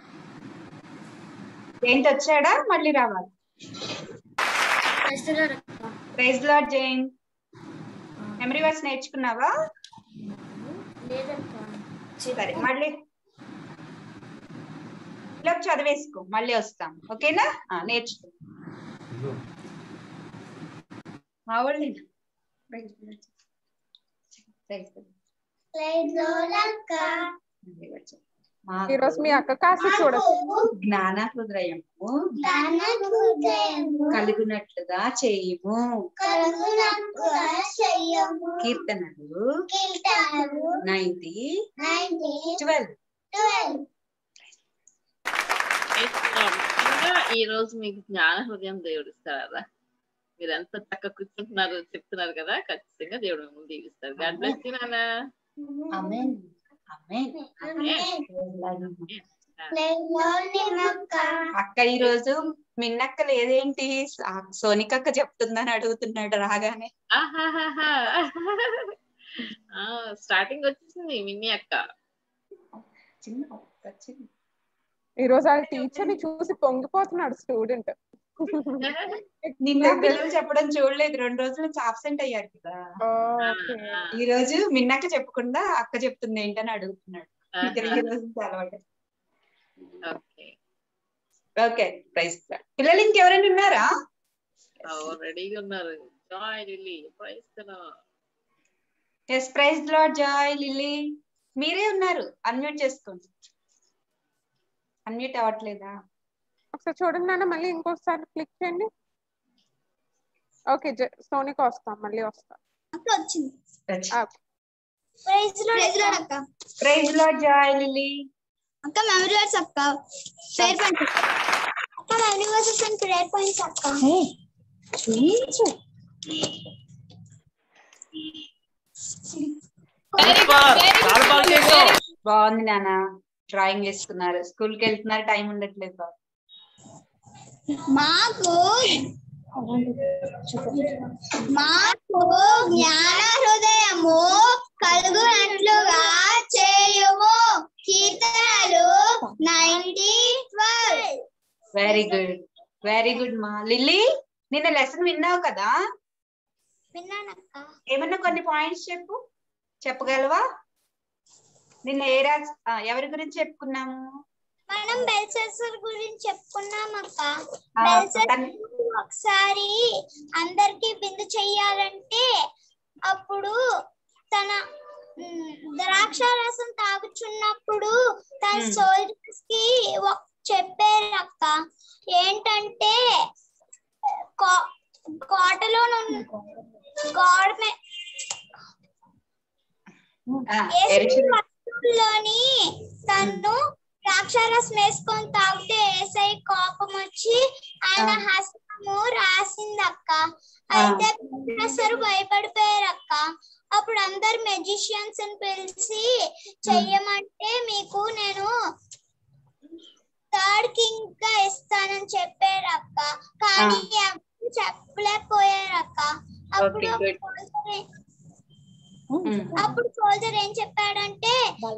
Jayant వచ్చాడా? మళ్ళీ రావాలి. ప్రైజ్ ది లార్డ్ అక్క. Praise Lord Jayant. Memory words నేర్చుకున్నావా? లేదక్క. సరే, మళ్ళీ చదివేసుకో, మళ్ళీ వస్తాం. ఓకేనా? నేర్చుకో. మా వాళ్ళు ఈరోజు మీ అక్క కాసి చూడొచ్చు. జ్ఞాన హృదయము కలుగునట్లుగా చేయము. కీర్తనలు 90:12. ఈ రోజు మీకు జ్ఞాన హృదయం దేవుడు ఇస్తారా? మీరు ఎంత చక్కగా కూర్చుంటున్నారు చెప్తున్నారు కదా, ఖచ్చితంగా దేవుడు మిమ్మల్ని దీవిస్తారు. గాడ్ బ్లెస్ యు నాన్న. ఆమేన్. ఆమేన్. అక్క ఈ రోజు మిన్నక్క లేదేంటి? సోనికక్క చెప్తుందని అడుగుతున్నాడు రాగానే. స్టార్టింగ్ వచ్చేసింది మిన్ని అక్క. ఈ రోజు వాళ్ళ టీచర్ ని చూసి పొంగిపోతున్నాడు స్టూడెంట్. నిన్న పిల్లలు చెప్పడం చూడలేదు, 2 రోజుల నుంచి ఆబ్సెంట్ అయ్యారు కదా. ఈ రోజు మిన్నక్క చెప్పకుండా అక్క చెప్తుంది ఏంటని అడుగుతున్నాడు. Okay, praise. పిల్లలు ఇంకెవరైనా ఉన్నారా? రెడీగా ఉన్నారు. Joy Lily. Yes, praise Lord Joy Lily. మీరే ఉన్నారు, అన్మ్యూట్ చేసుకోండి. అన్మ్యూట్ అవ్వట్లేదా? ఒకసారి చూడండి నాన్న, మళ్ళీ ఇంకోసారి క్లిక్ చేయండి. ఓకే, సోనిక వస్తాం, మళ్ళీ వస్తాం. Praise Lord Joy Lily. అక్క మెమరీ వర్డ్స్ అక్క. ప్రేయర్ పాయింట్ అక్క. Memory words and prayer points అక్క. బాగుంది నాన్న, డ్రాయింగ్ వేసుకున్నారు. స్కూల్ కి వెళ్తున్నారు, టైం ఉండట్లేదు. మాకు జ్ఞాన హృదయము కలుగునట్లుగా చేయము. కీర్తనలు 90:12. వెరీ గుడ్, వెరీ గుడ్ మా. లిల్లీ, నిన్న లెసన్ విన్నావు కదా? విన్నానక్క. ఏమన్నా కొన్ని పాయింట్స్ చెప్పగలవా? నిన్న ఎవరి గురించి చెప్పుకున్నాము? మనం బెల్షస్సర్ గురించి చెప్పుకున్నాం అక్క. బెల్షస్సర్ ఒకసారి అందరికి విందు చెయ్యాలంటే అప్పుడు తన ద్రాక్ష రసం తాగుచున్నప్పుడు తన సోల్జర్స్ కి చెప్పారు అక్క, ఏంటంటే కోటలో లోని తను ద్రాక్షారసం వేసుకొని తాగితే ఏసై కోపం వచ్చి ఆయన హస్తము రాసింది అక్క. అయితే భయపడిపోయారు అక్క. అప్పుడు అందరు మెజిషియన్స్ పిలిచి చెయ్యమంటే మీకు నేను థర్డ్ కింగ్ గా ఇస్తానని చెప్పారు అక్క. కానీ చెప్పలేకపోయారు అక్క. అప్పుడు సోల్జర్ ఏం చెప్పాడంటే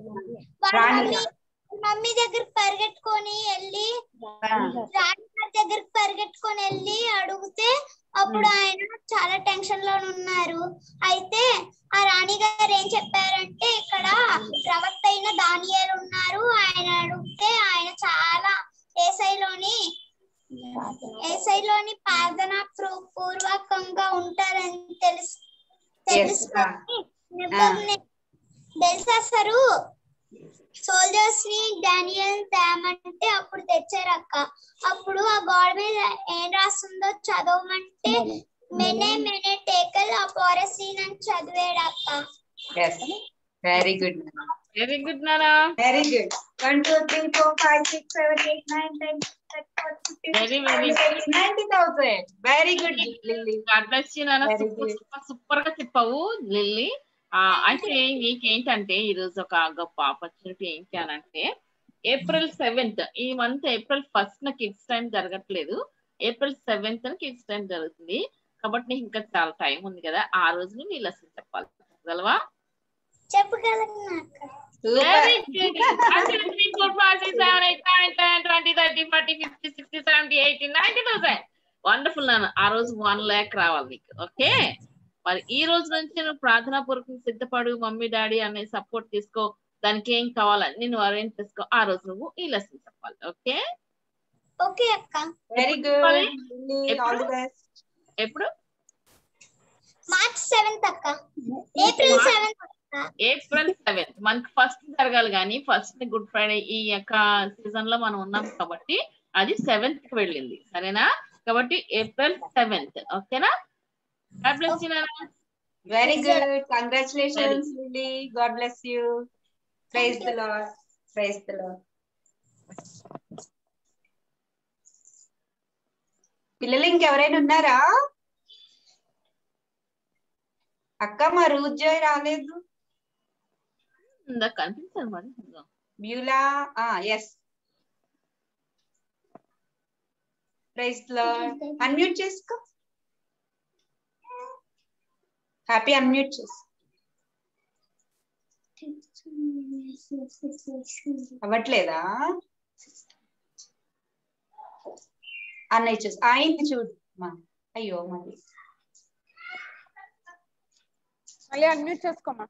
మమ్మీ దగ్గరికి పరిగెట్టుకొని వెళ్ళి రాణిగారి దగ్గరికి పరిగెట్టుకొని వెళ్ళి అడిగితే అప్పుడు ఆయన చాలా టెన్షన్ లో ఉన్నారు. అయితే ఆ రాణి గారు ఏం చెప్పారంటే ఇక్కడ ప్రవక్త అయిన దానియేలు ఉన్నారు, ఆయన అడిగితే ఆయన చాలా ఏసైలోని ప్రార్థన పూర్వకంగా ఉంటారని తెలుసుకొని బెల్షస్సరు సోల్జర్స్ ని డానియల్ తేమంటే అప్పుడు తెచ్చారు అక్క. అప్పుడు ఆ గోడ మీద ఏం రాస్తుందో చదవమంటే మెనే మెనే టేకల్ ఆ పోరసీన్ అని చదివాడు అక్క. వెరీ గుడ్ వెరీ గుడ్ నానా, very good. 1 2 3 4 5 6 7 8 9 10 90,000. Very good Lily. God bless you నానా. సూపర్ గా చెప్పావు లిల్లీ. అయితే నీకేంటంటే ఈ రోజు ఒక గొప్ప ఆపర్చునిటీ ఏంటి అని అంటే, April 7th ఈ month April 1st kids time జరగట్లేదు, April 7th కిడ్స్ టైం జరుగుతుంది. కాబట్టి నీకు ఇంకా చాలా టైం ఉంది కదా, ఆ రోజు నీ లెసన్ చెప్పాలి. చెప్పగలవా? చెప్పగలను. Very good. 1 2 3 4 5 6 7 8 9 10 20 30 40 50 60 70 80 90,000. వండర్ఫుల్ నాన్న. ఆ రోజు 1 lakh రావాలి నీకు. ఓకే, మరి ఈ రోజు నుంచి నువ్వు ప్రార్థనా పూర్వకం సిద్ధపడు, మమ్మీ డాడీ అనే సపోర్ట్ తీసుకో, దానికి ఏం కావాలని నేను అరేంజ్ చేసుకో. ఆ రోజు నువ్వు ఈ లెసన్ చెప్పాలి. ఓకే ఓకే అక్క. Very good. All the best. ఎప్పుడు? మార్చ్ 7th అక్క. ఏప్రిల్ 7th అక్క. April 7th మనకి ఫస్ట్ జరగాలి, కానీ ఫస్ట్ గుడ్ ఫ్రైడే ఈ యొక్క సీజన్ లో మనం ఉన్నాం కాబట్టి అది 7th కి వెళ్ళింది. సరేనా? కాబట్టి April 7th. ఓకేనా? God bless you, Nana. Very good. Congratulations, Lily. God bless you. Praise the Lord. Praise the Lord. పిల్లలు ఇంకెవరైనా ఉన్నారా? అక్క మా రూత్ జాయ్ రాలేదు. కనిపించారు మరి Beulah. Yes. Praise the Lord. Unmute చేసుకో. హ్యాపీ అన్మ్యూట్ చేసి అవ్వట్లేదా? అన్నయ్య చూసి ఆయన్ని చూడు. అయ్యో మళ్ళీ అన్మ్యూట్ చేసుకోమా.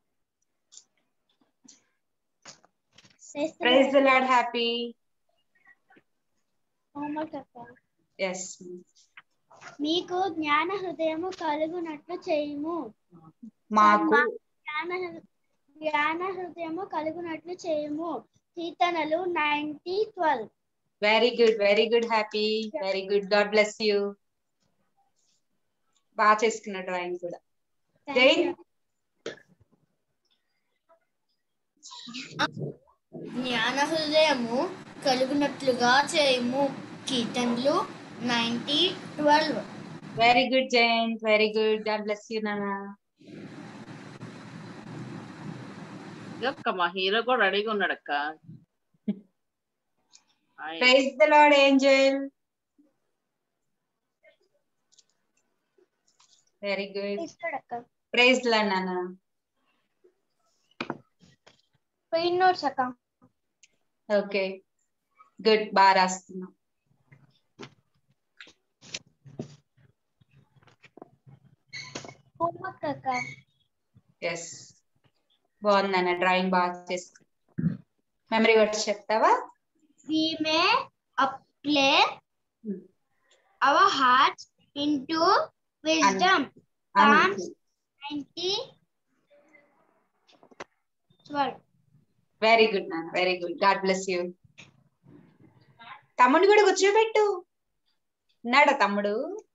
Praise the Lord. Happy. Yes. మీకు జ్ఞాన హృదయము కలుగునట్లు చేయుము. మాకు జ్ఞాన హృదయము కలుగునట్లు చేయుము. కీర్తనలు 90:12. Very good. Very good. Happy. Very good. God bless you. బాగా చేసుకున్న డ్రాయింగ్ కూడా. జైన్. జ్ఞాన హృదయము కలుగునట్లుగా చేయుము. కీర్తనలు 90:12. Very good Jain. Very good. God bless you నానా. మా హీరో కూడా రెడీగా ఉన్నాడు అక్క. Praise the Lord Angel. Very good. Praise the Lord నానా. పెయిన్ నోట్స్ అక్క. Okay good. బాగా రాస్తున్నాం. హోంవర్క్ అక్క. ఎస్ బాగుందన్న. డ్రాయింగ్ బాగా చేస్తా. మెమరీ వర్డ్స్ చెప్తావా? We may apply our hearts into wisdom. Psalms 90 very good నాన్న, very good. God bless you. తమ్ముడు కూడా కూర్చోబెట్టు. ఉన్నాడా తమ్ముడు?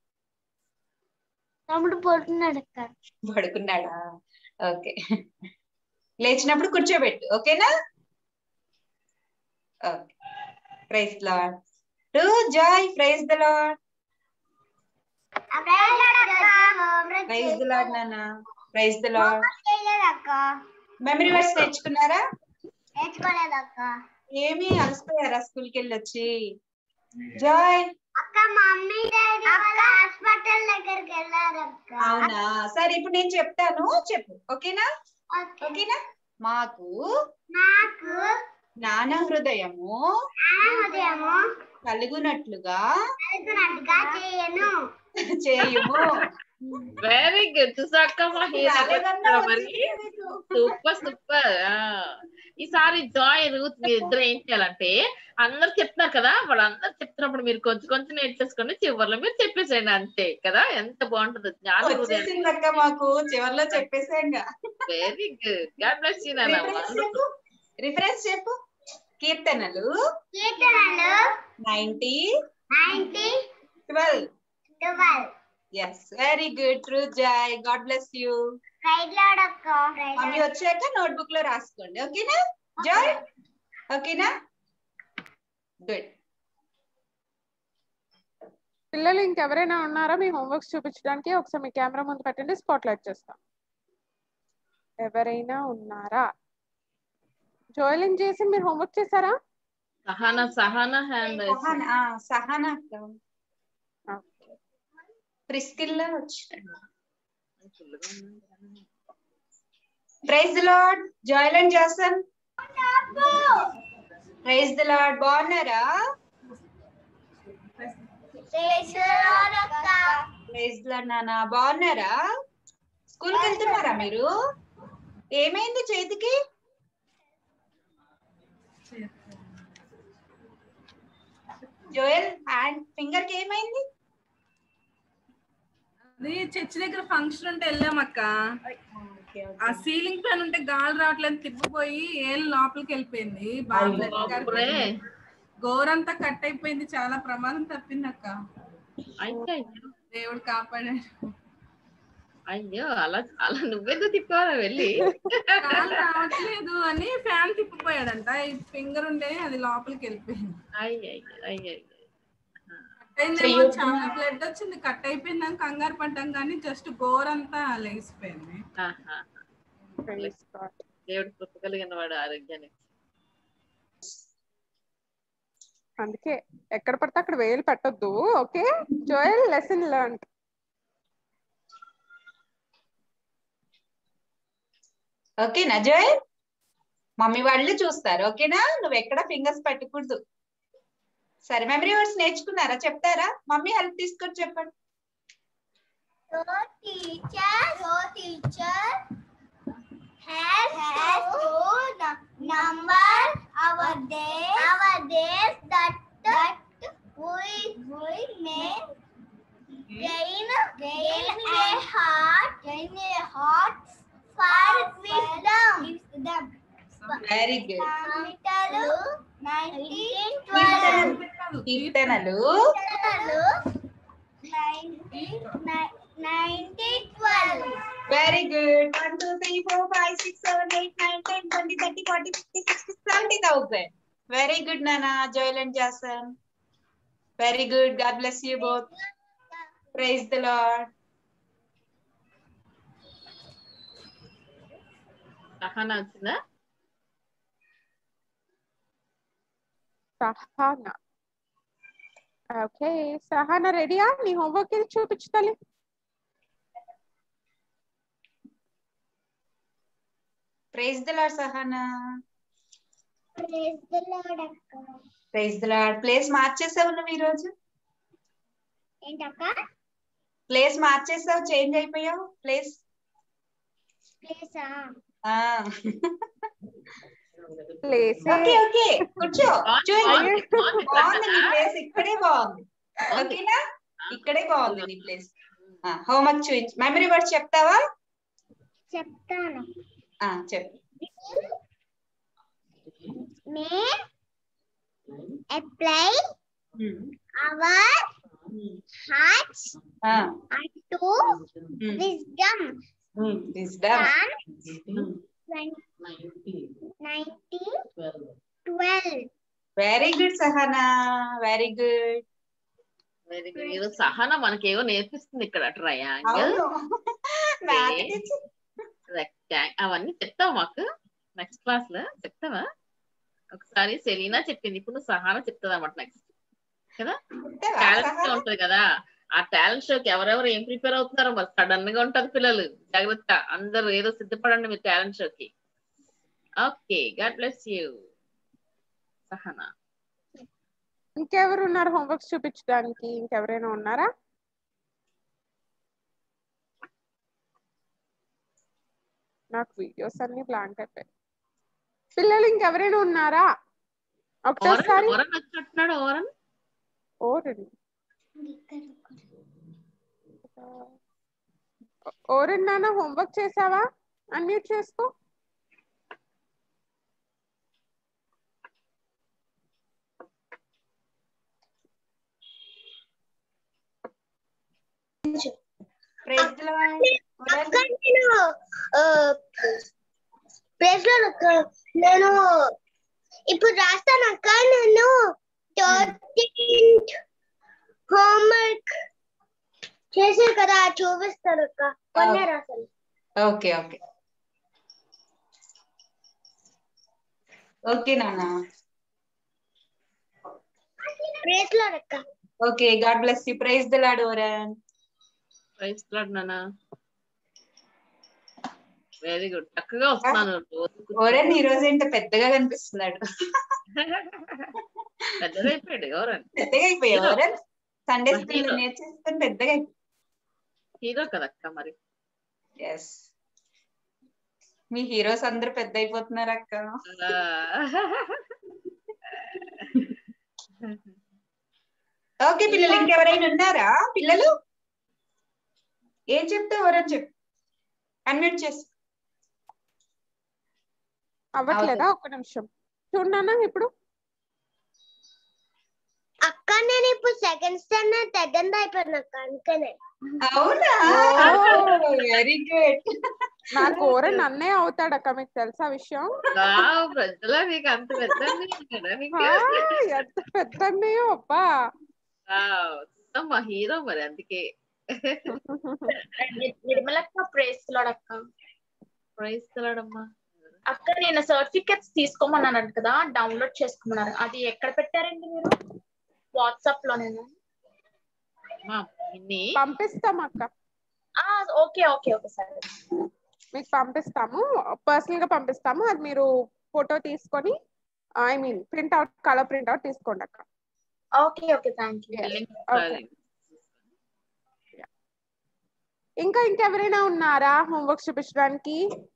తమ్ముడు పడుకున్నాడు అక్క. పడుకున్నాడా? ఓకే, లేచినప్పుడు కూర్చోబెట్టు. ఓకేనా? Okay. Praise the Lord. To Joy, praise the Lord. Praise the Lord నాన్న, praise the Lord. Memory words నేర్చుకున్నారా? నేర్చుకోలేదక్క. ఏమి అలసిపోయారా స్కూల్కి వెళ్ళి వచ్చి? జాయ్ అక్క మమ్మీ డాడీ హాస్పిటల్ దగ్గరికి వెళ్ళారక్క. అవునా? సరే, ఇప్పుడు నేను చెప్తాను, చెప్పు. ఓకేనా? ఓకేనా? మాకు జ్ఞాన హృదయము కలుగునట్లుగా చేయుము. Very good. చూసాక మా హీరో మరి సూపర్ సూపర్. ఈసారి జాయ్ రూత్ మీరు ఇద్దరు ఏం చేయాలంటే, అందరు చెప్తున్నారు కదా, వాళ్ళందరూ చెప్తున్నప్పుడు మీరు కొంచెం కొంచెం నేర్చేసుకోండి, చివరిలో మీరు చెప్పేసేయండి. అంతే కదా, ఎంత బాగుంటుందో జ్ఞాన హృదయం. మాకు చివరిలో చెప్పేసాంగా. Very good. God bless you. Reference చెప్పు. కీర్తనలు 90:12. Yes, very good. True Jai. God bless you. Mummy వచ్చాక నోట్బుక్ లో రాసుకోండి. ఓకేనా జాయ్? ఓకేనా? గుడ్. పిల్లలు ఇంకెవరైనా ఉన్నారా మీ హోంవర్క్స్ చూపించడానికి? ఒకసారి మీ కెమెరా ముందు పెట్టండి, స్పాట్ లైట్ చేస్తాం. ఎవరైనా ఉన్నారా? జోయలిన్ చేసి మీరు హోంవర్క్ చేశారా? సహనా హ్యాండ్. సహనా ప్రిస్కిల్లా వచ్చాడు. Praise the Lord. జాయ్లెండ్ జాసన్, ప్రైజ్ ది లార్డ్. బాగున్నారా? ప్రైజ్ ది లార్డ్ నాన్న. బాగున్నారా? స్కూల్కి వెళ్తున్నారా మీరు? ఏమైంది చేతికి? జోయల్ హ్యాండ్ ఫింగర్ కి ఏమైంది? అది చర్చి దగ్గర ఫంక్షన్ ఉంటే వెళ్ళామక్క. ఆ సీలింగ్ ఫ్యాన్ ఉంటే గాలి రావట్లేదు, తిప్పిపోయి ఏళ్ళు లోపలికి వెళ్ళిపోయింది. గోరంతా కట్ అయిపోయింది, చాలా ప్రమాదం తప్పింది అక్క. దేవుడు కాపాడాడు. అయ్యో, అలా అలా నువ్వెందుకు తిప్పావా వెళ్ళి? గాలి రావట్లేదు అని ఫ్యాన్ తిప్పిపోయాడంట, ఈ ఫింగర్ ఉండే అది లోపలికి వెళ్ళిపోయింది. చాలా బ్లడ్ వచ్చింది, కట్ అయిపోయిందని కంగారు పడ్డాం కానీ జస్ట్ గోరంతా లేసిపోయింది. దేవుడు కృప కలిగిన వాడు ఆరోగ్యానికి. అందుకే ఎక్కడ పడితే అక్కడ వేలు పెట్టొద్దు. Okay Joel, lesson learn. ఓకేనా జోయల్? మమ్మీ వాళ్ళు చూస్తారు. ఓకేనా? నువ్వు ఎక్కడ ఫింగర్స్ పెట్టకూడదు. సరే, మెమరీ వర్డ్స్ నేర్చుకున్నారా? చెప్తారా? మమ్మీ హెల్ప్ తీసుకొని చెప్పండి. teacher has to number our days that we may gain a heart for wisdom. Very good. కీర్తనలు 90:12. Very good. 1 2 3 4 5 6 7 8 9 10 20 30 40 50 60 70,000. Very good Nana, Joel and Jason. Very good. God bless you both. Praise the Lord. Sahana వచ్చిందా? Sahana. Okay Sahana రెడీయా? నీ homework ఇది చూపించాలి. Praise the Lord Sahana. Praise the Lord akka. Praise the Lord. Place మార్చేసావు నువ్వు ఈ రోజు? ఏంటక్క? ప్లేస్ మార్చేసావు, చేంజ్ అయిపోయావు ప్లేస్. ప్లేసా? ఓకే ఓకే కూర్చో. బాగుంది నీ ప్లేస్, ఇక్కడే బాగుంది. ఓకేనా? ఇక్కడే బాగుంది నీ ప్లేస్. హోంవర్క్ చూపించు. మెమరీ వర్డ్స్ చెప్తావా? చెప్తాను. చెప్పు. may apply our hearts unto wisdom. Wisdom. Psalm 90:12. Very good Sahana, very good. Very good. ఈరోజు సహనా మనకేవో నేర్పిస్తుంది ఇక్కడ. ట్రయాంగిల్, అవన్నీ చెప్తావు మాకు నెక్స్ట్ క్లాస్ లో. చెప్తావా? ఒకసారి సెలీనా చెప్పింది, ఇప్పుడు నువ్వు సహానా చెప్తావు అన్నమాట నెక్స్ట్ కదా. టాలెంట్ షో ఉంటది కదా, ఆ టాలెంట్ షోకి ఎవరెవరు ఏం ప్రిపేర్ అవుతున్నారో మరి సడన్ గా ఉంటది పిల్లలు. జాగ్రత్త, అందరూ ఏదో సిద్ధపడండి మీరు టాలెంట్ షోకి. Okay, God bless you Sahana. ఇంకెవరు ఉన్నారు హోంవర్క్స్ చూపించడానికి? ఇంకెవరైనా ఉన్నారా? నాకు వీడియోస్ అన్ని బ్లాంక్ అయిపోయాయి. పిల్లలు ఇంకెవరైనా ఉన్నారా? ఒకసారి ఓరన్ నాన్న హోంవర్క్ చేసావా? అన్మ్యూట్ చేసుకో. నేను ఇప్పుడు రాస్తాను అక్క. నేను 13th హోంవర్క్ చేశాను కదా, చూపిస్తాను అక్క. కొన్నే రాసాను. ఓకే ఓకే ఓకే నాన్న. ప్రైజ్ లార్డ్ అక్క. Okay, God bless you. Praise the Lord ఓరన్. ప్రైజ్ ది లార్డ్ నాన్న. వెరీ గుడ్, చక్కగా వస్తున్నాను. ఓరన్ ఈ రోజు ఏంటో పెద్దగా కనిపిస్తున్నాడు. పెద్దగా అయిపోయాడు ఓరన్. పెద్దగా అయిపోయాడు ఓరన్. సండే స్కూల్ నేర్చేసుకొని పెద్దగా హీరో కదక్క మరి. ఎస్, మీ హీరోస్ అందరూ పెద్ద అయిపోతున్నారు అక్క. ఓకే పిల్లలు, ఇంకెవరైనా ఉన్నారా? పిల్లలు ఏం చెప్తావు ఓరన్? చెప్పు, అన్మ్యూట్ చేసి. అవ్వట్లేదా? ఒక్క నిమిషం చూడన్నా. ఇప్పుడు అక్క నేను ఇప్పుడు సెకండ్ స్టాండర్డ్ సెకండ్ అయిపోయాను అక్క, అందుకనే. అవునా? Very good. నాకు ఓరన్ అన్నయ్య అవుతాడు అక్క, మీకు తెలుసా విషయం? అంత పెద్ద ఎంత పెద్ద అన్నయ్య అబ్బా. మా హీరో మరి, అందుకే. నిర్మలక్క ప్రైజ్ లార్డ్ అక్క. ప్రైజ్ లార్డ్ అమ్మా. అక్క నేను సర్టిఫికెట్స్ తీసుకోమన్నాను కదా, డౌన్లోడ్ చేసుకోమన్నారు. అది ఎక్కడ పెట్టారండి మీరు? వాట్సాప్ లో నేను పంపిస్తాం అక్క. ఓకే ఓకే ఓకే సరే, మీకు పంపిస్తాము, పర్సనల్ గా పంపిస్తాము. అది మీరు ఫోటో తీసుకొని, I mean printout, colour printout తీసుకోండి అక్క. Okay okay, thank you. ఇంకా ఇంకెవరైనా ఉన్నారా హోంవర్క్ చూపించడానికి?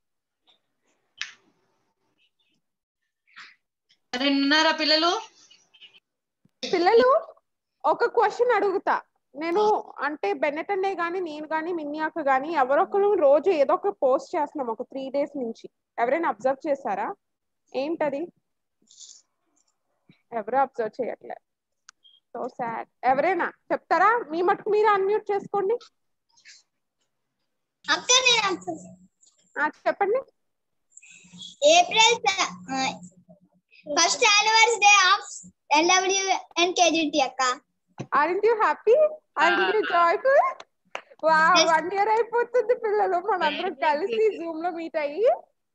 ఉన్నారా పిల్లలు? పిల్లలు ఒక క్వశ్చన్ అడుగుతా నేను. అంటే బెన్నెట్ అన్నే గానీ, నేను గానీ, మిన్యాక గానీ ఎవరొకరు రోజు ఏదో ఒక పోస్ట్ చేస్తున్నాం ఒక 3 days నుంచి. ఎవరైనా అబ్జర్వ్ చేశారా? ఏంటది? ఎవరు అబ్జర్వ్ చేయట్లేదు. So sad. ఎవరైనా చెప్తారా? మీ మటుకు మీరు అన్మ్యూట్ చేసుకోండి. చెప్పండి. April first anniversary of LWNKGT అక్క. Aren't you happy? Aren't you joyful? Wow, 1 year అయిపోతుంది పిల్లలు మనందరం కలిసి జూమ్ లో మీట్ అయ్యి.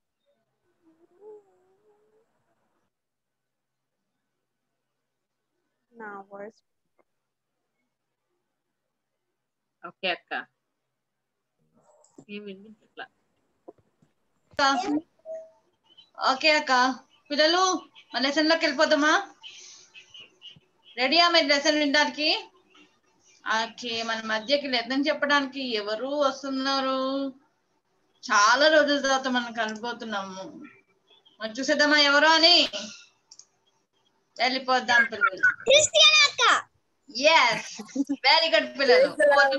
నా వాయిస్ ఓకే అక్క. ఓకే అక్క. పిల్లలు మన లెసన్ లోకి వెళ్ళిపోదామా? రెడీయా మీరు లెసన్ వినడానికి? ఓకే, మన మధ్యకి లెసన్ చెప్పడానికి ఎవరు వస్తున్నారు? చాలా రోజుల తర్వాత మనం కనిపోతున్నాము. మనం చూసేద్దామా ఎవరు అని? వెళ్ళిపోద్దాం పిల్లలు. ఎస్, వెరీ గుడ్ పిల్లలు.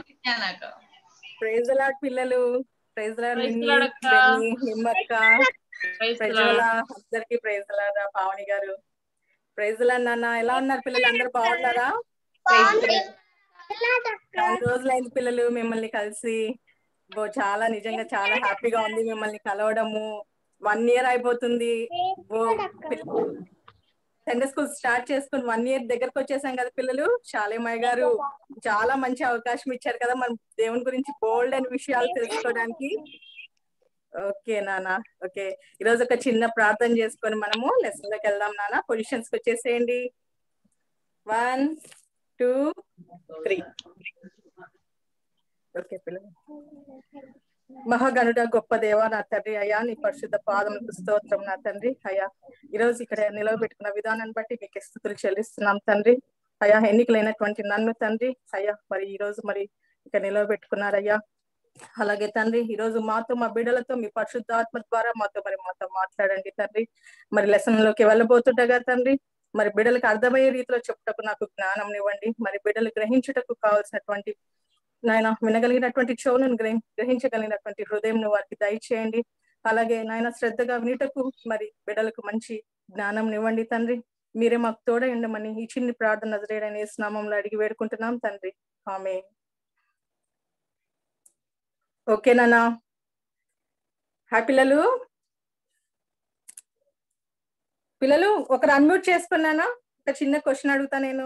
ప్రైజ్ ది లార్డ్ పిల్లలు. ప్రైజ్ ది లార్డ్ నిమ్మక్క. అందరికి ప్రైజ్ లార్డ్ పావని గారు. ప్రైజ్ లార్డ్ నాన్న. ఎలా ఉన్నారు పిల్లలు? అందరు బాగున్నారా? చాలా రోజులైంది పిల్లలు మిమ్మల్ని కలిసి. చాలా నిజంగా చాలా హ్యాపీగా ఉంది మిమ్మల్ని కలవడము. 1 year అయిపోతుంది. సండే స్కూల్ స్టార్ట్ చేసుకుని 1 year దగ్గరకు వచ్చేసాం కదా పిల్లలు. శాలేమయ్య గారు చాలా మంచి అవకాశం ఇచ్చారు కదా మనం దేవుని గురించి బోల్డ్ అని విషయాలు తెలుసుకోవడానికి. ఓకే నాన్న. ఓకే, ఈరోజు ఒక చిన్న ప్రార్థన చేసుకొని మనము లెసన్ లోకి వెళ్దాం నాన్న. పొజిషన్స్ కి వచ్చేసేయండి. 1 2 3. ఓకే పిల్లలు. మహాగణుడ గొప్ప దేవ నా తండ్రి అయ్యా, నీ పరిశుద్ధ పాదములకు స్తోత్రం నా తండ్రి అయ్యా. ఈరోజు ఇక్కడ నిలవబెట్టుకున్న విధానాన్ని బట్టి మీకు స్తుతులు చెల్లిస్తున్నాం తండ్రి అయ్యా. ఎన్నికలైనటువంటి నన్ను తండ్రి అయ్యా మరి ఈ రోజు మరి ఇక్కడ నిలవబెట్టుకున్నారయ్యా. అలాగే తండ్రి ఈ రోజు మాతో మా బిడ్డలతో మీ పరిశుద్ధాత్మ ద్వారా మాతో మాట్లాడండి తండ్రి. మరి లెసన్ లోకి వెళ్ళబోతుండగా తండ్రి మరి బిడ్డలకు అర్థమయ్యే రీతిలో చెప్పుటకు నాకు జ్ఞానం ఇవ్వండి. మరి బిడ్డలు గ్రహించుటకు కావాల్సినటువంటి నాయన వినగలిగినటువంటి చెవులను గ్రహించగలిగినటువంటి హృదయం వారికి దయచేయండి. అలాగే నాయన శ్రద్ధగా వినుటకు మరి బిడ్డలకు మంచి జ్ఞానం ఇవ్వండి తండ్రి. మీరే మాకు తోడ ఉండమని ఈ చిన్ని ప్రార్థన నజరేయుడైన యేసు నామములో అడిగి వేడుకుంటున్నాం తండ్రి. ఆమేన్. ఓకేనా? హాయ్ పిల్లలు. పిల్లలు ఒకరు అన్మ్యూట్ చేసుకున్నానా? ఒక చిన్న క్వశ్చన్ అడుగుతా నేను.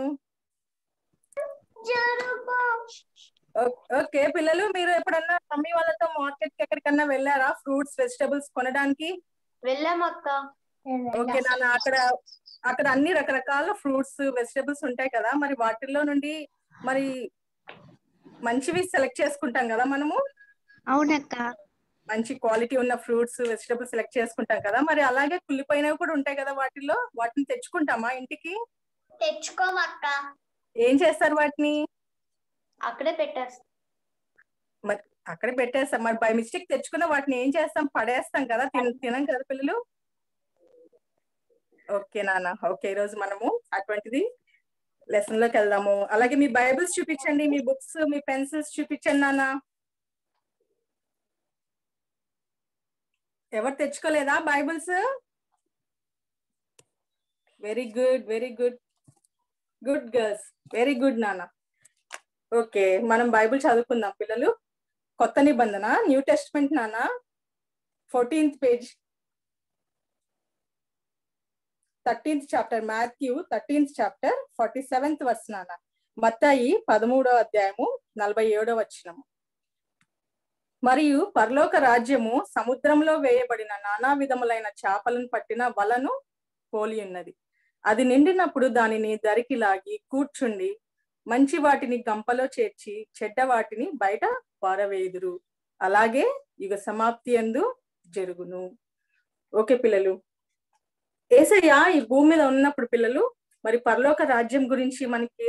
ఓకే పిల్లలు, మీరు ఎప్పుడన్నా మమ్మీ వాళ్ళతో మార్కెట్ కి ఎక్కడికన్నా వెళ్ళారా ఫ్రూట్స్ వెజిటబుల్స్ కొనడానికి? వెళ్ళామక్క. ఓకే నాన్న. అక్కడ అన్ని రకరకాల ఫ్రూట్స్ వెజిటబుల్స్ ఉంటాయి కదా, మరి వాటిల్లో నుండి మరి మంచివి సెలెక్ట్ చేసుకుంటాం కదా మనము. అవునక్క. మంచి క్వాలిటీ ఉన్న ఫ్రూట్స్ వెజిటబుల్స్ సెలెక్ట్ చేసుకుంటాం కదా, మరి అలాగే కుళ్ళిపోయినవి కూడా ఉంటాయి కదా వాటిల్లో. వాటిని తెచ్చుకుంటామా ఇంటికి? తెచ్చుకోమక్క. ఏం చేస్తారు వాటిని? అక్కడే పెట్టేస్తాం. మరి అక్కడే పెట్టేస్తాం. మరి బై మిస్టేక్ తెచ్చుకున్న వాటిని ఏం చేస్తాం? పడేస్తాం కదా, తినం కదా పిల్లలు. ఓకే నాన్న. ఓకే, ఈరోజు మనము అటువంటిది లెసన్ లోకి వెళ్దాము. అలాగే మీ బైబిల్స్ చూపించండి, మీ బుక్స్ మీ పెన్సిల్స్ చూపించండి నాన్న. ఎవరు తెచ్చుకోలేదా Bibles? Very good, very good, good girls, very good నాన్న. ఓకే, మనం బైబిల్ చదువుకుందాం పిల్లలు. కొత్త నిబంధన, న్యూ టెస్ట్మెంట్ నాన్న, 14th page, 13th chapter, Matthew 13th chapter, 47th verse నాన్న. మత్తయి 13వ అధ్యాయము 47వ వచనము. మరియు పరలోక రాజ్యము సముద్రంలో వేయబడిన నానా విధములైన చేపలను పట్టిన వలను పోలి ఉన్నది. అది నిండినప్పుడు దానిని దరికి లాగి కూర్చుండి మంచి వాటిని గంపలో చేర్చి చెడ్డ వాటిని బయట పారవేయుదురు. అలాగే యుగ సమాప్తి యందు జరుగును. ఓకే పిల్లలు, యేసయ్య ఈ భూమి మీద ఉన్నప్పుడు పిల్లలు మరి పరలోక రాజ్యం గురించి మనకి